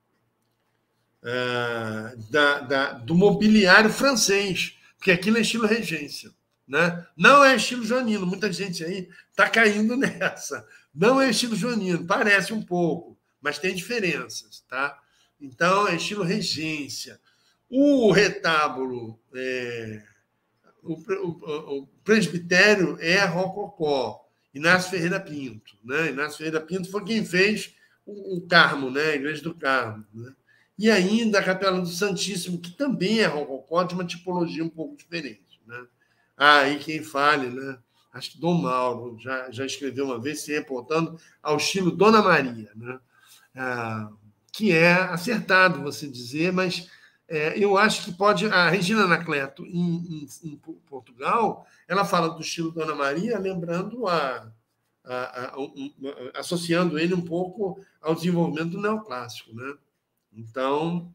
Uh, da, da, do mobiliário francês, porque aquilo é estilo regência, né? Não é estilo joanino, muita gente aí está caindo nessa. Não é estilo joanino, parece um pouco, mas tem diferenças, tá? Então, é estilo regência. O retábulo, é, o, o, o presbitério é rococó, Inácio Ferreira Pinto, né? Inácio Ferreira Pinto foi quem fez o, o Carmo, né? A Igreja do Carmo, né? E ainda a Capela do Santíssimo, que também é rococó, de uma tipologia um pouco diferente, né? Ah, e quem fale, né? Acho que Dom Mauro já, já escreveu uma vez se reportando ao estilo Dona Maria, né? Ah, que é acertado você dizer, mas é, eu acho que pode... A Regina Anacleto, em, em, em Portugal, ela fala do estilo Dona Maria, lembrando a... a, a, a um, associando ele um pouco ao desenvolvimento do neoclássico, né? Então,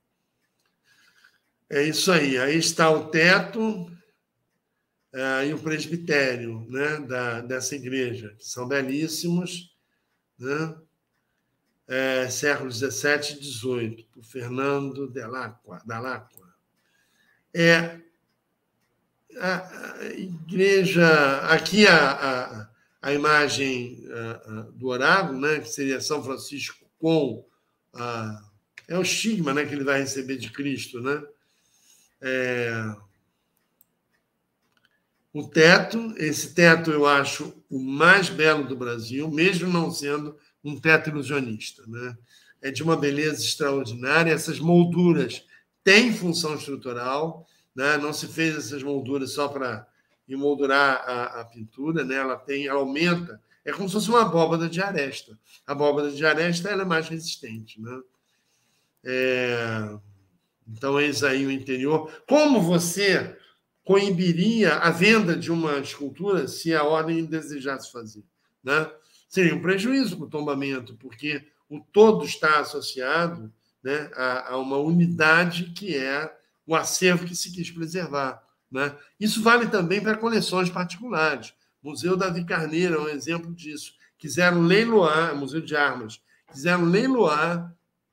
é isso aí. Aí está o teto é, e o presbitério, né, da, dessa igreja, que são belíssimos, né? É, séculos dezessete e dezoito, por Fernando Delacqua, Dalacqua. É, a, a igreja... Aqui a, a, a imagem a, a, do oráculo, né, que seria São Francisco com... A, é o estigma, né, que ele vai receber de Cristo, né? É... O teto, esse teto eu acho o mais belo do Brasil, mesmo não sendo um teto ilusionista, né? É de uma beleza extraordinária. Essas molduras têm função estrutural, né? Não se fez essas molduras só para emoldurar a, a pintura, né? Ela tem, ela aumenta, é como se fosse uma abóbada de aresta. A abóbada de aresta ela é mais resistente, né? É... Então, eis aí o interior. Como você coibiria a venda de uma escultura se a ordem desejasse fazer, né? Seria um prejuízo para o tombamento, porque o todo está associado, né, a, a uma unidade que é o acervo que se quis preservar, né? Isso vale também para coleções particulares. O Museu Davi Carneiro é um exemplo disso. Quiseram leiloar, Museu de Armas, quiseram leiloar.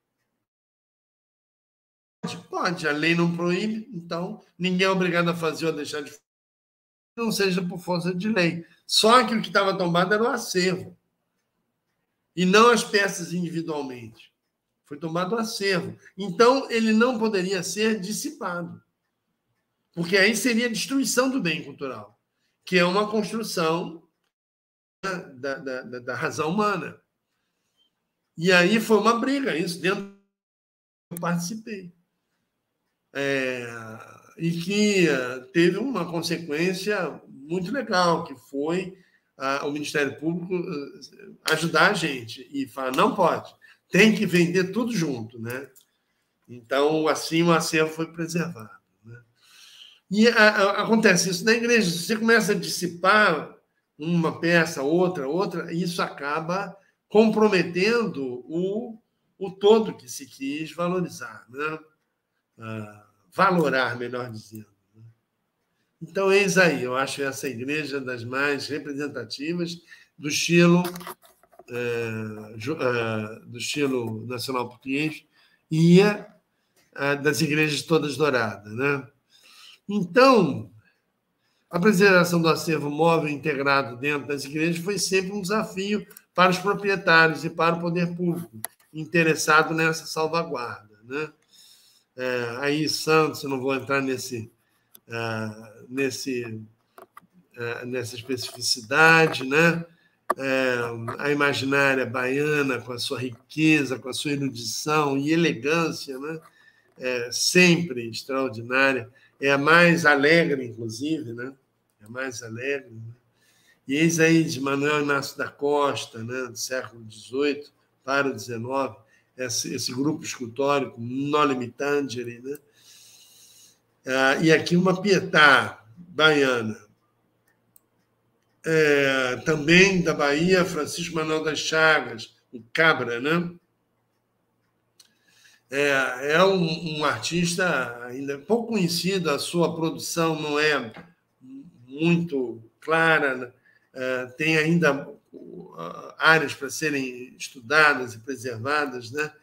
Pode, a lei não proíbe, então ninguém é obrigado a fazer ou a deixar de fazer, não seja por força de lei. Só que o que estava tombado era o acervo, e não as peças individualmente. Foi tombado o acervo. Então, ele não poderia ser dissipado, porque aí seria a destruição do bem cultural, que é uma construção da, da, da, da razão humana. E aí foi uma briga, isso dentro do que eu participei. É, e que teve uma consequência muito legal, que foi a, o Ministério Público ajudar a gente e falar, não pode, tem que vender tudo junto, né? Então, assim, o acervo foi preservado, né? E a, a, acontece isso na igreja, se você começa a dissipar uma peça, outra, outra, isso acaba comprometendo o, o todo que se quis valorizar, né? Ah, valorar, melhor dizendo. Então, eis aí, eu acho essa igreja das mais representativas do estilo, é, do estilo nacional português e é, das igrejas todas douradas, né? Então, a preservação do acervo móvel integrado dentro das igrejas foi sempre um desafio para os proprietários e para o poder público interessado nessa salvaguarda, né? É, aí, Santos, eu não vou entrar nesse, uh, nesse, uh, nessa especificidade, né? É, a imaginária baiana, com a sua riqueza, com a sua erudição e elegância, né? É sempre extraordinária, é a mais alegre, inclusive, né? É a mais alegre. Né? E eis aí de Manuel Inácio da Costa, né? Do século dezoito, para o dezenove, esse, esse grupo escultórico, Noli Me Tangere, né? Ah, e aqui uma Pietà baiana. É, também da Bahia, Francisco Manuel das Chagas, o Cabra, né? É, é um, um artista ainda pouco conhecido, a sua produção não é muito clara, né? É, tem ainda áreas para serem estudadas e preservadas, né?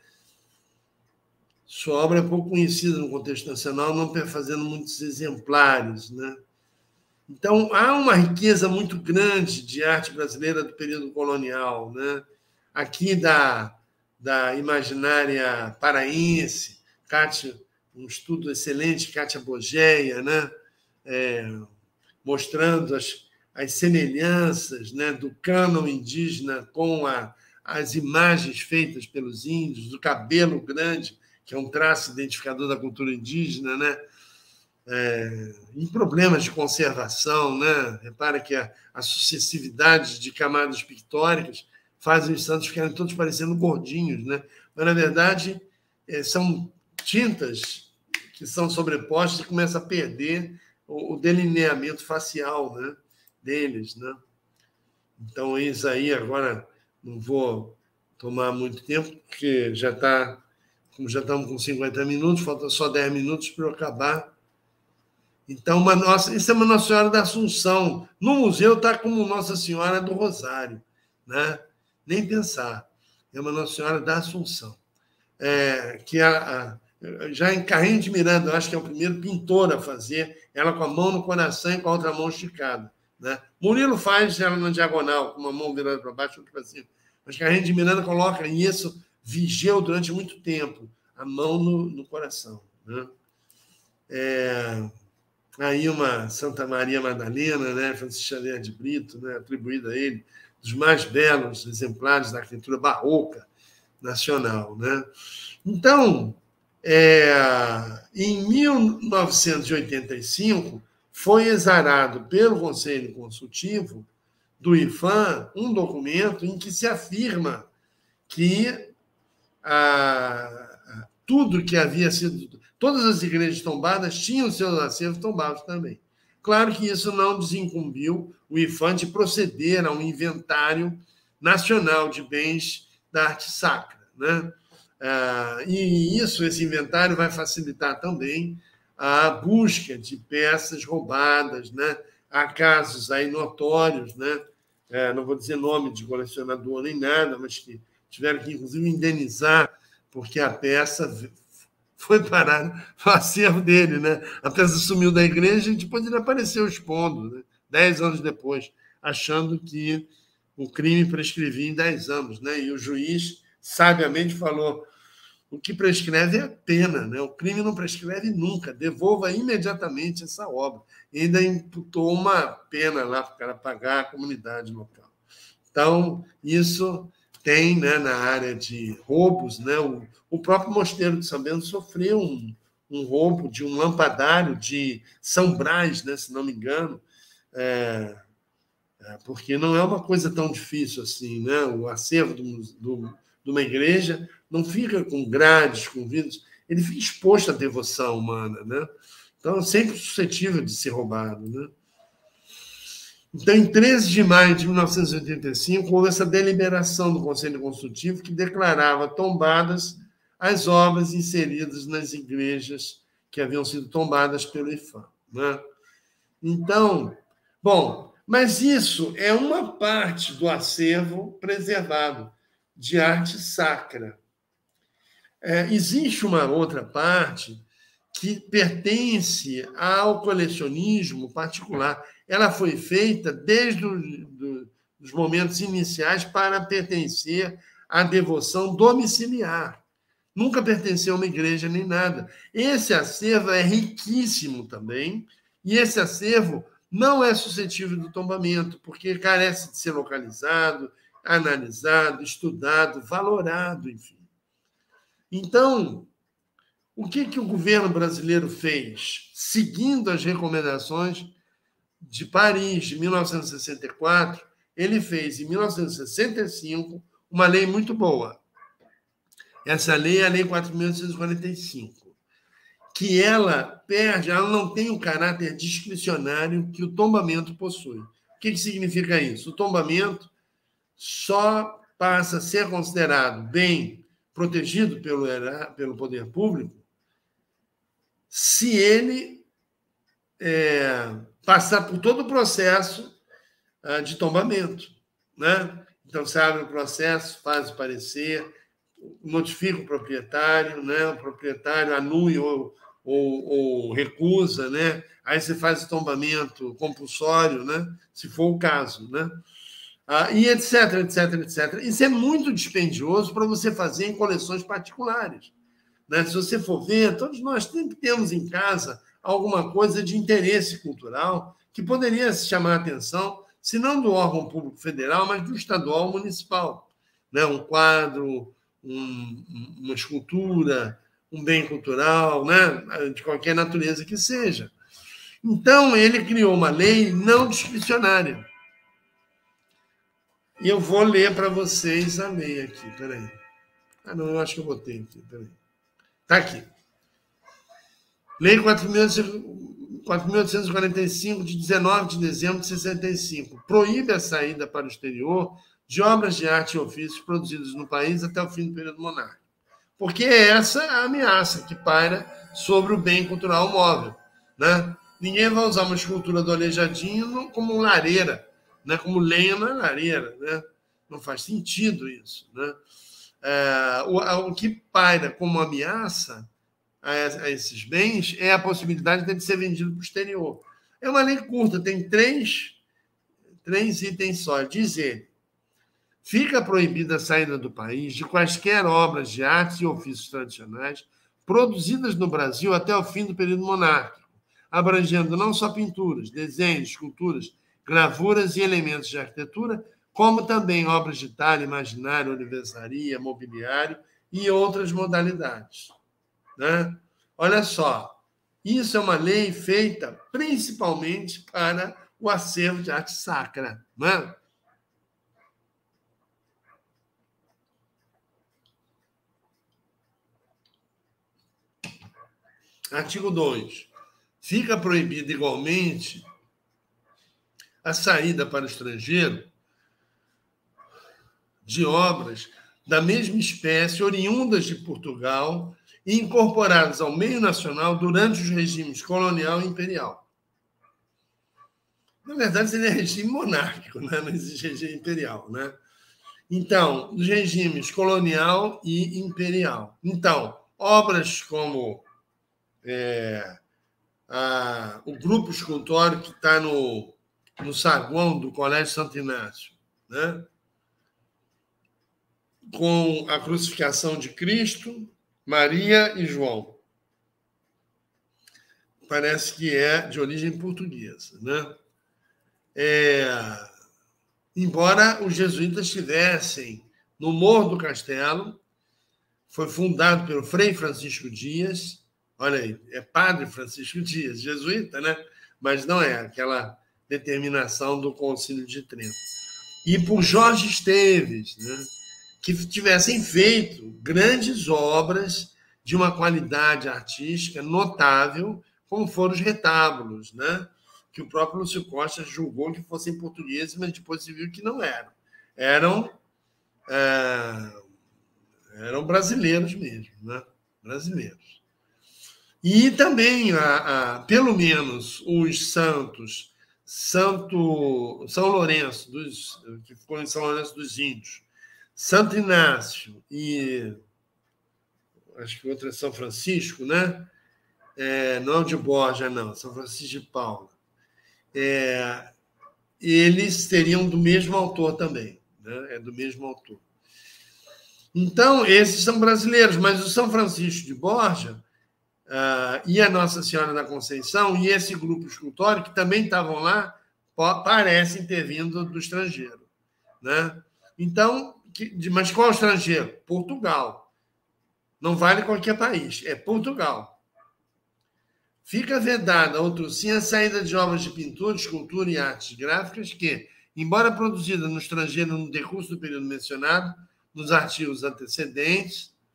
Sua obra é pouco conhecida no contexto nacional, não fazendo muitos exemplares, né? Então, há uma riqueza muito grande de arte brasileira do período colonial, né? Aqui da, da imaginária paraense, Kátia, um estudo excelente, Kátia Bogeia, né? É, mostrando as, as semelhanças, né, do cânon indígena com a, as imagens feitas pelos índios, do cabelo grande, que é um traço identificador da cultura indígena, né? É, em problemas de conservação, né? Repara que a, a sucessividade de camadas pictóricas fazem os santos ficarem todos parecendo gordinhos, né? Mas, na verdade, é, são tintas que são sobrepostas e começa a perder o, o delineamento facial, né, deles, né? Então, isso aí, agora, não vou tomar muito tempo, porque já está, como já estamos com cinquenta minutos, falta só dez minutos para eu acabar. Então, uma nossa, isso é uma Nossa Senhora da Assunção. No museu está como Nossa Senhora do Rosário, né? Nem pensar. É uma Nossa Senhora da Assunção. É, que a, a, já em Carrinho de Miranda, eu acho que é o primeiro pintor a fazer, ela com a mão no coração e com a outra mão esticada, né? Murilo faz ela na diagonal, com uma mão virada para baixo e outra para cima. Mas Carrinho de Miranda coloca, e isso vigeu durante muito tempo, a mão no, no coração, né? É... Aí uma Santa Maria Madalena, né, Francisco Xavier de Brito, né, atribuída a ele, dos mais belos exemplares da arquitetura barroca nacional, né? Então, é, em mil novecentos e oitenta e cinco, foi exarado pelo Conselho Consultivo do IPHAN um documento em que se afirma que a, tudo que havia sido... Todas as igrejas tombadas tinham seus acervos tombados também. Claro que isso não desincumbiu o IPHAN de proceder a um inventário nacional de bens da arte sacra, né? E isso, esse inventário vai facilitar também a busca de peças roubadas, né? Há casos aí notórios, né? Não vou dizer nome de colecionador nem nada, mas que tiveram que, inclusive, indenizar porque a peça foi parar no acervo dele, né? A peça sumiu da igreja e depois ele apareceu expondo, né? Dez anos depois, achando que o crime prescrevia em dez anos, né? E o juiz sabiamente falou: o que prescreve é a pena, né? O crime não prescreve nunca, devolva imediatamente essa obra. E ainda imputou uma pena lá para o cara pagar a comunidade local. Então, isso tem, né, na área de roubos, né? O, o próprio Mosteiro de São Bento sofreu um, um roubo de um lampadário de São Brás, né, se não me engano, é, é, porque não é uma coisa tão difícil assim, né? O acervo do, do, de uma igreja não fica com grades, com vidros, ele fica exposto à devoção humana, né? Então, é sempre suscetível de ser roubado, né? Então, em treze de maio de mil novecentos e oitenta e cinco, houve essa deliberação do Conselho Consultivo que declarava tombadas as obras inseridas nas igrejas que haviam sido tombadas pelo IPHAN, né? Então, bom, mas isso é uma parte do acervo preservado de arte sacra. É, existe uma outra parte que pertence ao colecionismo particular. Ela foi feita desde os momentos iniciais para pertencer à devoção domiciliar. Nunca pertenceu a uma igreja nem nada. Esse acervo é riquíssimo também, e esse acervo não é suscetível do tombamento, porque carece de ser localizado, analisado, estudado, valorado, enfim. Então, o que, que o governo brasileiro fez? Seguindo as recomendações de Paris, de mil novecentos e sessenta e quatro, ele fez, em mil novecentos e sessenta e cinco, uma lei muito boa, Essa lei é a Lei quatro mil oitocentos e quarenta e cinco, que ela perde, ela não tem o caráter discricionário que o tombamento possui. O que, que significa isso? O tombamento só passa a ser considerado bem protegido pelo, pelo poder público se ele é, passar por todo o processo uh, de tombamento, né? Então, você abre o processo, faz o parecer, notifica o proprietário, né? O proprietário anula ou, ou, ou recusa, né? Aí você faz o tombamento compulsório, né? Se for o caso, né? Ah, e etc, etc, etcétera. Isso é muito dispendioso para você fazer em coleções particulares, né? Se você for ver, todos nós sempre temos em casa alguma coisa de interesse cultural que poderia chamar a atenção, se não do órgão público federal, mas do estadual ou municipal, né? Um quadro, um, uma escultura, um bem cultural, né? De qualquer natureza que seja. Então, ele criou uma lei não discricionária. E eu vou ler para vocês a lei aqui. Peraí. Ah, não, eu acho que eu botei aqui. Peraí. Está aqui. Lei quatro mil oitocentos e quarenta e cinco, de dezenove de dezembro de sessenta e cinco. Proíbe a saída para o exterior de obras de arte e ofícios produzidas no país até o fim do período monárquico. Porque é essa a ameaça que paira sobre o bem cultural móvel, né? Ninguém vai usar uma escultura do Aleijadinho como lareira, né? Como lenha na lareira, né? Não faz sentido isso, né? É, o, o que paira como ameaça a, a esses bens é a possibilidade de ele ser vendido para o exterior. É uma lei curta, tem três, três itens só. Diz ele: fica proibida a saída do país de quaisquer obras de artes e ofícios tradicionais produzidas no Brasil até o fim do período monárquico, abrangendo não só pinturas, desenhos, esculturas, gravuras e elementos de arquitetura, como também obras de talha, imaginário, olivesaria, mobiliário e outras modalidades, né? Olha só, isso é uma lei feita principalmente para o acervo de arte sacra, né? Artigo dois. Fica proibida igualmente a saída para o estrangeiro de obras da mesma espécie oriundas de Portugal e incorporadas ao meio nacional durante os regimes colonial e imperial. Na verdade, seria regime monárquico, né? Não existe regime imperial, né? Então, os regimes colonial e imperial. Então, obras como é, a, o grupo escultórico que está no, no saguão do Colégio Santo Inácio, né? Com a crucificação de Cristo, Maria e João. Parece que é de origem portuguesa, né? É, embora os jesuítas estivessem no Morro do Castelo, foi fundado pelo Frei Francisco Dias. Olha aí, é Padre Francisco Dias, jesuíta, né? Mas não é aquela determinação do Concílio de Trento. E por Jorge Esteves, né? Que tivessem feito grandes obras de uma qualidade artística notável, como foram os retábulos, né? Que o próprio Lúcio Costa julgou que fossem portugueses, mas depois se viu que não eram. Eram, é, eram brasileiros mesmo, né? Brasileiros. E também, a, a, pelo menos, os santos, Santo, São Lourenço, dos, que ficou em São Lourenço dos Índios, Santo Inácio e acho que outra é São Francisco, né? É, não de Borja, não, São Francisco de Paula. É, eles seriam do mesmo autor também, né? É do mesmo autor. Então, esses são brasileiros, mas o São Francisco de Borja uh, e a Nossa Senhora da Conceição e esse grupo escultórico que também estavam lá parecem ter vindo do estrangeiro, né? Então, mas qual estrangeiro? Portugal. Não vale qualquer país, é Portugal. Fica vedada, outro sim, a saída de obras de pintura, escultura e artes gráficas que, embora produzidas no estrangeiro no decurso do período mencionado, nos artigos antecedentes,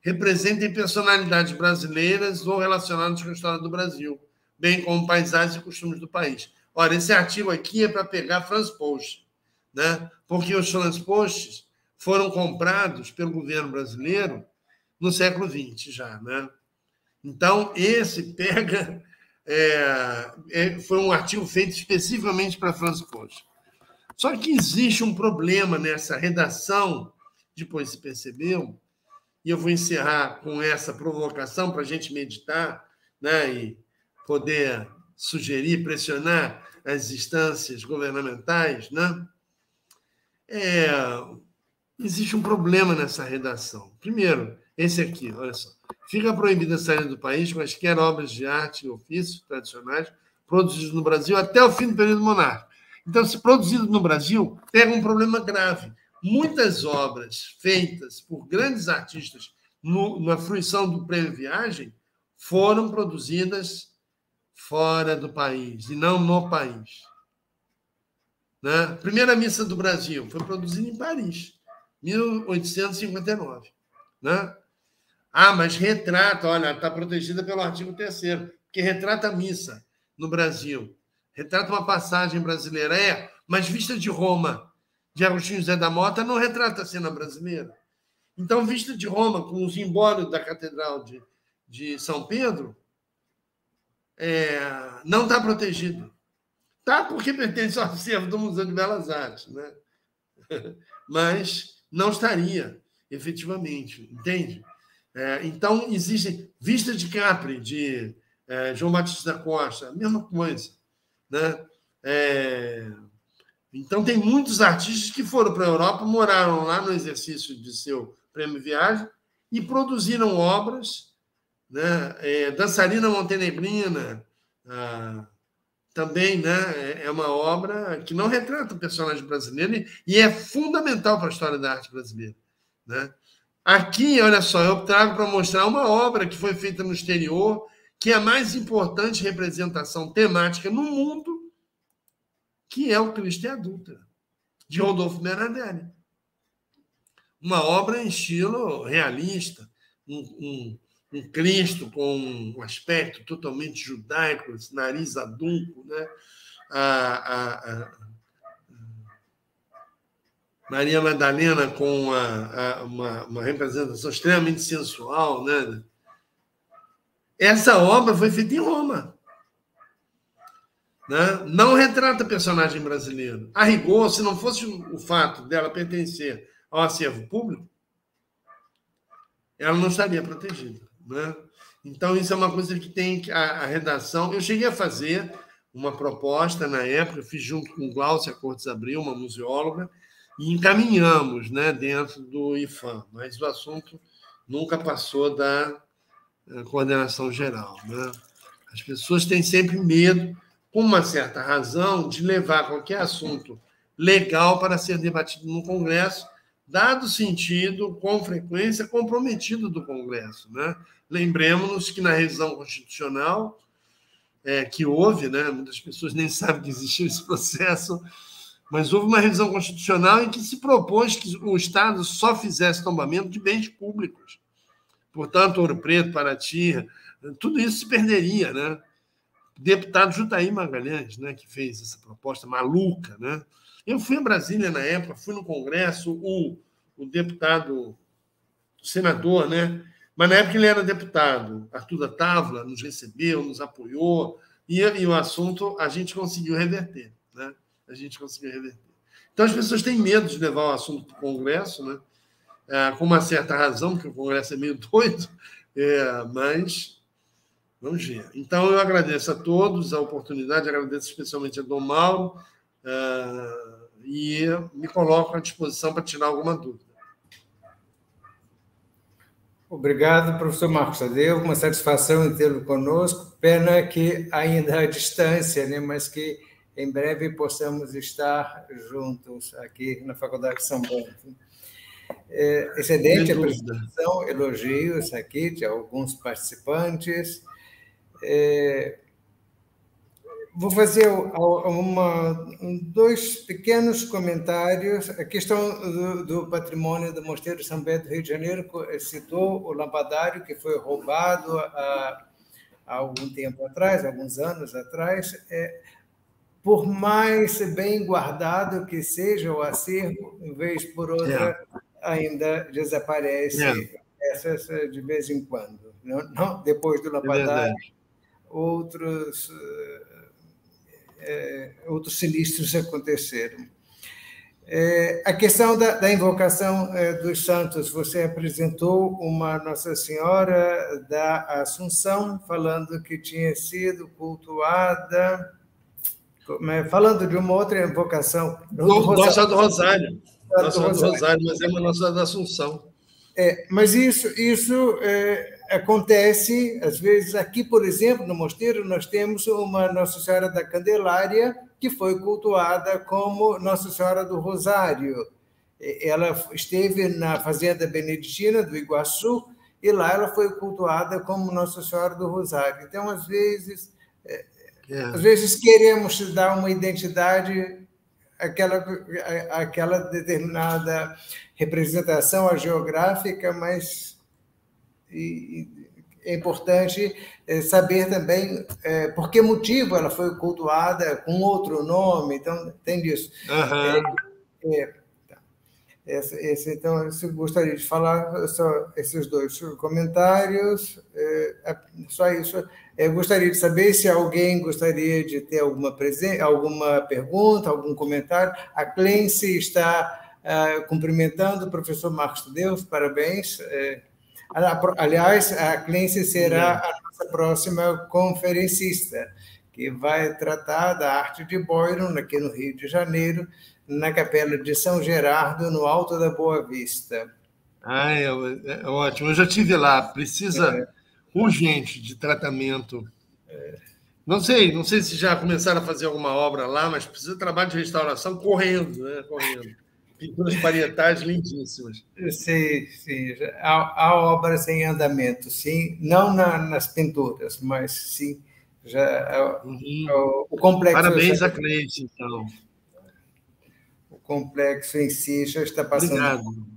representem personalidades brasileiras ou relacionadas com a história do Brasil, bem como paisagens e costumes do país. Ora, esse artigo aqui é para pegar Transpost, né? Porque os Transposts foram comprados pelo governo brasileiro no século vinte já, né? Então, esse pega... É, é, foi um artigo feito especificamente para Transpost. Só que existe um problema nessa redação, depois se percebeu, e eu vou encerrar com essa provocação para a gente meditar, né, e poder sugerir, pressionar as instâncias governamentais, né? É, existe um problema nessa redação. Primeiro, esse aqui, olha só. Fica proibida a saída do país quaisquer obras de arte e ofícios tradicionais produzidos no Brasil até o fim do período monárquico. Então, se produzido no Brasil, pega um problema grave. Muitas obras feitas por grandes artistas no, na fruição do Prêmio Viagem foram produzidas fora do país e não no país. Né? Primeira missa do Brasil foi produzida em Paris, mil oitocentos e cinquenta e nove. Né? Ah, mas retrata, olha, está protegida pelo artigo terceiro, porque retrata a missa no Brasil. Retrata uma passagem brasileira. É, mas Vista de Roma, de Agostinho José da Mota, não retrata a cena brasileira. Então, Vista de Roma, com o zimbório da Catedral de, de São Pedro, é, não está protegido. Está porque pertence ao acervo do Museu de Belas Artes, né? Mas não estaria, efetivamente, entende? É, então, existem Vista de Capri, de é, João Batista da Costa, a mesma coisa. Né? É, então, tem muitos artistas que foram para a Europa, moraram lá no exercício de seu Prêmio Viagem e produziram obras, né? É, Dançarina Montenegrina, ah, também, né? É uma obra que não retrata o personagem brasileiro e é fundamental para a história da arte brasileira. Né? Aqui, olha só, eu trago para mostrar uma obra que foi feita no exterior, que é a mais importante representação temática no mundo, que é o Cristo e a Dutra, de Rodolfo Menadelli. Uma obra em estilo realista, um, um, um Cristo com um aspecto totalmente judaico, nariz adunco, né? a, a, a Maria Madalena com a, a, uma, uma representação extremamente sensual, né? Essa obra foi feita em Roma. Né? Não retrata personagem brasileiro. A rigor, se não fosse o fato dela pertencer ao acervo público, ela não estaria protegida. Né? Então, isso é uma coisa que tem a, a redação... Eu cheguei a fazer uma proposta na época, fiz junto com Gláucia Cortes Abril, uma museóloga, e encaminhamos, né, dentro do I F A M, mas o assunto nunca passou da coordenação geral. Né? As pessoas têm sempre medo, com uma certa razão, de levar qualquer assunto legal para ser debatido no Congresso, dado o sentido, com frequência, comprometido do Congresso. Né? Lembremos-nos que na revisão constitucional, é, que houve, né, muitas pessoas nem sabem que existiu esse processo, mas houve uma revisão constitucional em que se propôs que o Estado só fizesse tombamento de bens públicos. Portanto, Ouro Preto, Paraty, tudo isso se perderia. Né? O deputado Jutaí Magalhães, né, que fez essa proposta maluca. Né? Eu fui a Brasília na época, fui no Congresso, o, o deputado, o senador, né? Mas na época ele era deputado, Arthur da Távora nos recebeu, nos apoiou, e, e o assunto a gente conseguiu reverter. Né? A gente conseguiu reverter. Então, as pessoas têm medo de levar o assunto para o Congresso, né? É, com uma certa razão, porque o Congresso é meio doido, é, mas vamos ver. Então, eu agradeço a todos a oportunidade, agradeço especialmente a Dom Mauro, é, e me coloco à disposição para tirar alguma dúvida.
Obrigado, professor Marcos Tadeu, uma satisfação em tê-lo conosco, pena que ainda à distância, né? Mas que em breve possamos estar juntos aqui na Faculdade de São Bento. É, excelente apresentação, elogios aqui de alguns participantes. É, vou fazer uma, dois pequenos comentários. A questão do, do patrimônio do Mosteiro de São Bento do Rio de Janeiro citou o lampadário que foi roubado há, há algum tempo atrás, alguns anos atrás. É, por mais bem guardado que seja o acervo, em vez por outra, é. ainda desaparece é. essas de vez em quando. Não, não depois do lampadário, é outros, é, outros sinistros aconteceram. É, a questão da, da invocação é, dos santos, você apresentou uma Nossa Senhora da Assunção, falando que tinha sido cultuada... Falando de uma outra invocação.
Nossa do Rosário. Nossa do Rosário, mas é uma Nossa da Assunção.
É, mas isso, isso é, acontece, às vezes, aqui, por exemplo, no mosteiro, nós temos uma Nossa Senhora da Candelária, que foi cultuada como Nossa Senhora do Rosário. Ela esteve na Fazenda Beneditina do Iguaçu, e lá ela foi cultuada como Nossa Senhora do Rosário. Então, às vezes... É, É. Às vezes queremos dar uma identidade àquela, àquela determinada representação geográfica, mas é importante saber também por que motivo ela foi cultuada com outro nome. Então, tem isso.
Uhum.
É, é, esse, esse, então, eu gostaria de falar só esses dois comentários. É, só isso. Eu gostaria de saber se alguém gostaria de ter alguma, presen- alguma pergunta, algum comentário. A Clence está uh, cumprimentando o professor Marcos Deus, parabéns. É, aliás, a Clence será a nossa próxima conferencista, que vai tratar da arte de Byron, aqui no Rio de Janeiro, na Capela de São Gerardo, no Alto da Boa Vista.
Ah, é, é ótimo. Eu já estive lá. Precisa... É. urgente de tratamento. Não sei, não sei se já começaram a fazer alguma obra lá, mas precisa de trabalho de restauração correndo, né? Correndo. Pinturas parietais lindíssimas.
Sim, sim. Há, há obras em andamento, sim. Não na, nas pinturas, mas sim. Já,
uhum.
o, o complexo...
Parabéns já... a Cleide, então.
O complexo em si já está passando...
Obrigado.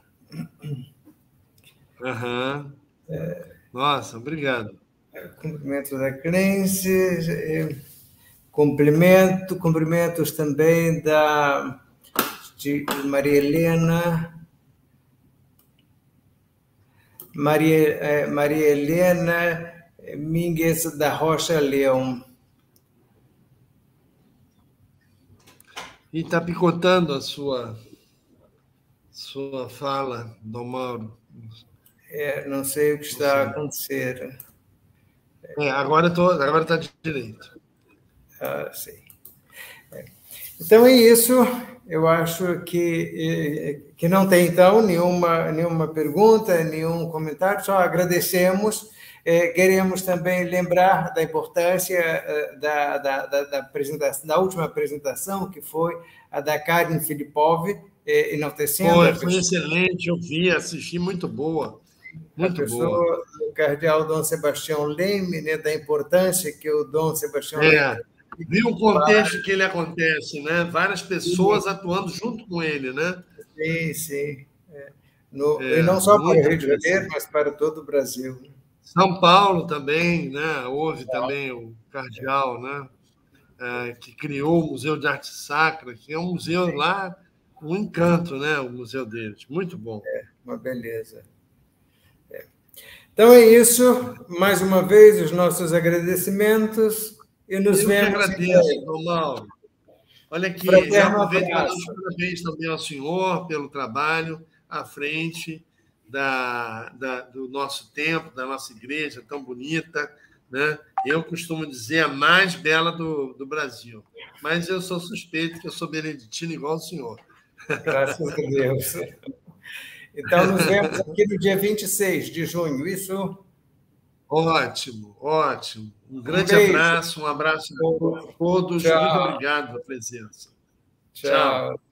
Uhum. É... Nossa, obrigado.
Cumprimento da Clence, cumprimento, cumprimentos também da de Maria Helena, Maria, Maria Helena Mingues da Rocha Leão.
E está picotando a sua, sua fala, Dom Mauro.
É, não sei o que está a acontecer.
É, agora estou, agora está direito.
Ah, sei. É. Então é isso. Eu acho que, que não tem, então, nenhuma, nenhuma pergunta, nenhum comentário, só agradecemos. É, queremos também lembrar da importância da, da, da, da, apresentação, da última apresentação, que foi a da Karen Filipov, é, enaltecendo...
Foi,
a
foi excelente, eu vi, assisti, muito boa. Muito
a pessoa
boa.
do cardeal Dom Sebastião Leme, né, da importância que o Dom Sebastião
é,
Leme...
Viu o contexto que ele acontece, né? Várias pessoas sim. atuando junto com ele, né?
Sim, sim. É. No,
é,
e não só para o Rio de Janeiro, mas para todo o Brasil.
São Paulo também, né? Houve também o cardeal, né? É, que criou o Museu de Arte Sacra, que é um museu lá, um encanto, né? O museu deles. Muito bom.
É, uma beleza. É. Então é isso. Mais uma vez, os nossos agradecimentos. E nos
Eu
vemos.
Eu que agradeço, Dom Mauro. Olha aqui, já aproveito para dar os parabéns também ao senhor pelo trabalho à frente da, da, do nosso templo, da nossa igreja tão bonita, né? Eu costumo dizer a mais bela do, do Brasil, mas eu sou suspeito que eu sou beneditino igual o senhor.
Graças a Deus. Então, nos vemos aqui no dia vinte e seis de junho, isso?
Ótimo, ótimo. Um grande um abraço, um abraço a todos.
Tchau.
Muito obrigado pela presença.
Tchau. Tchau.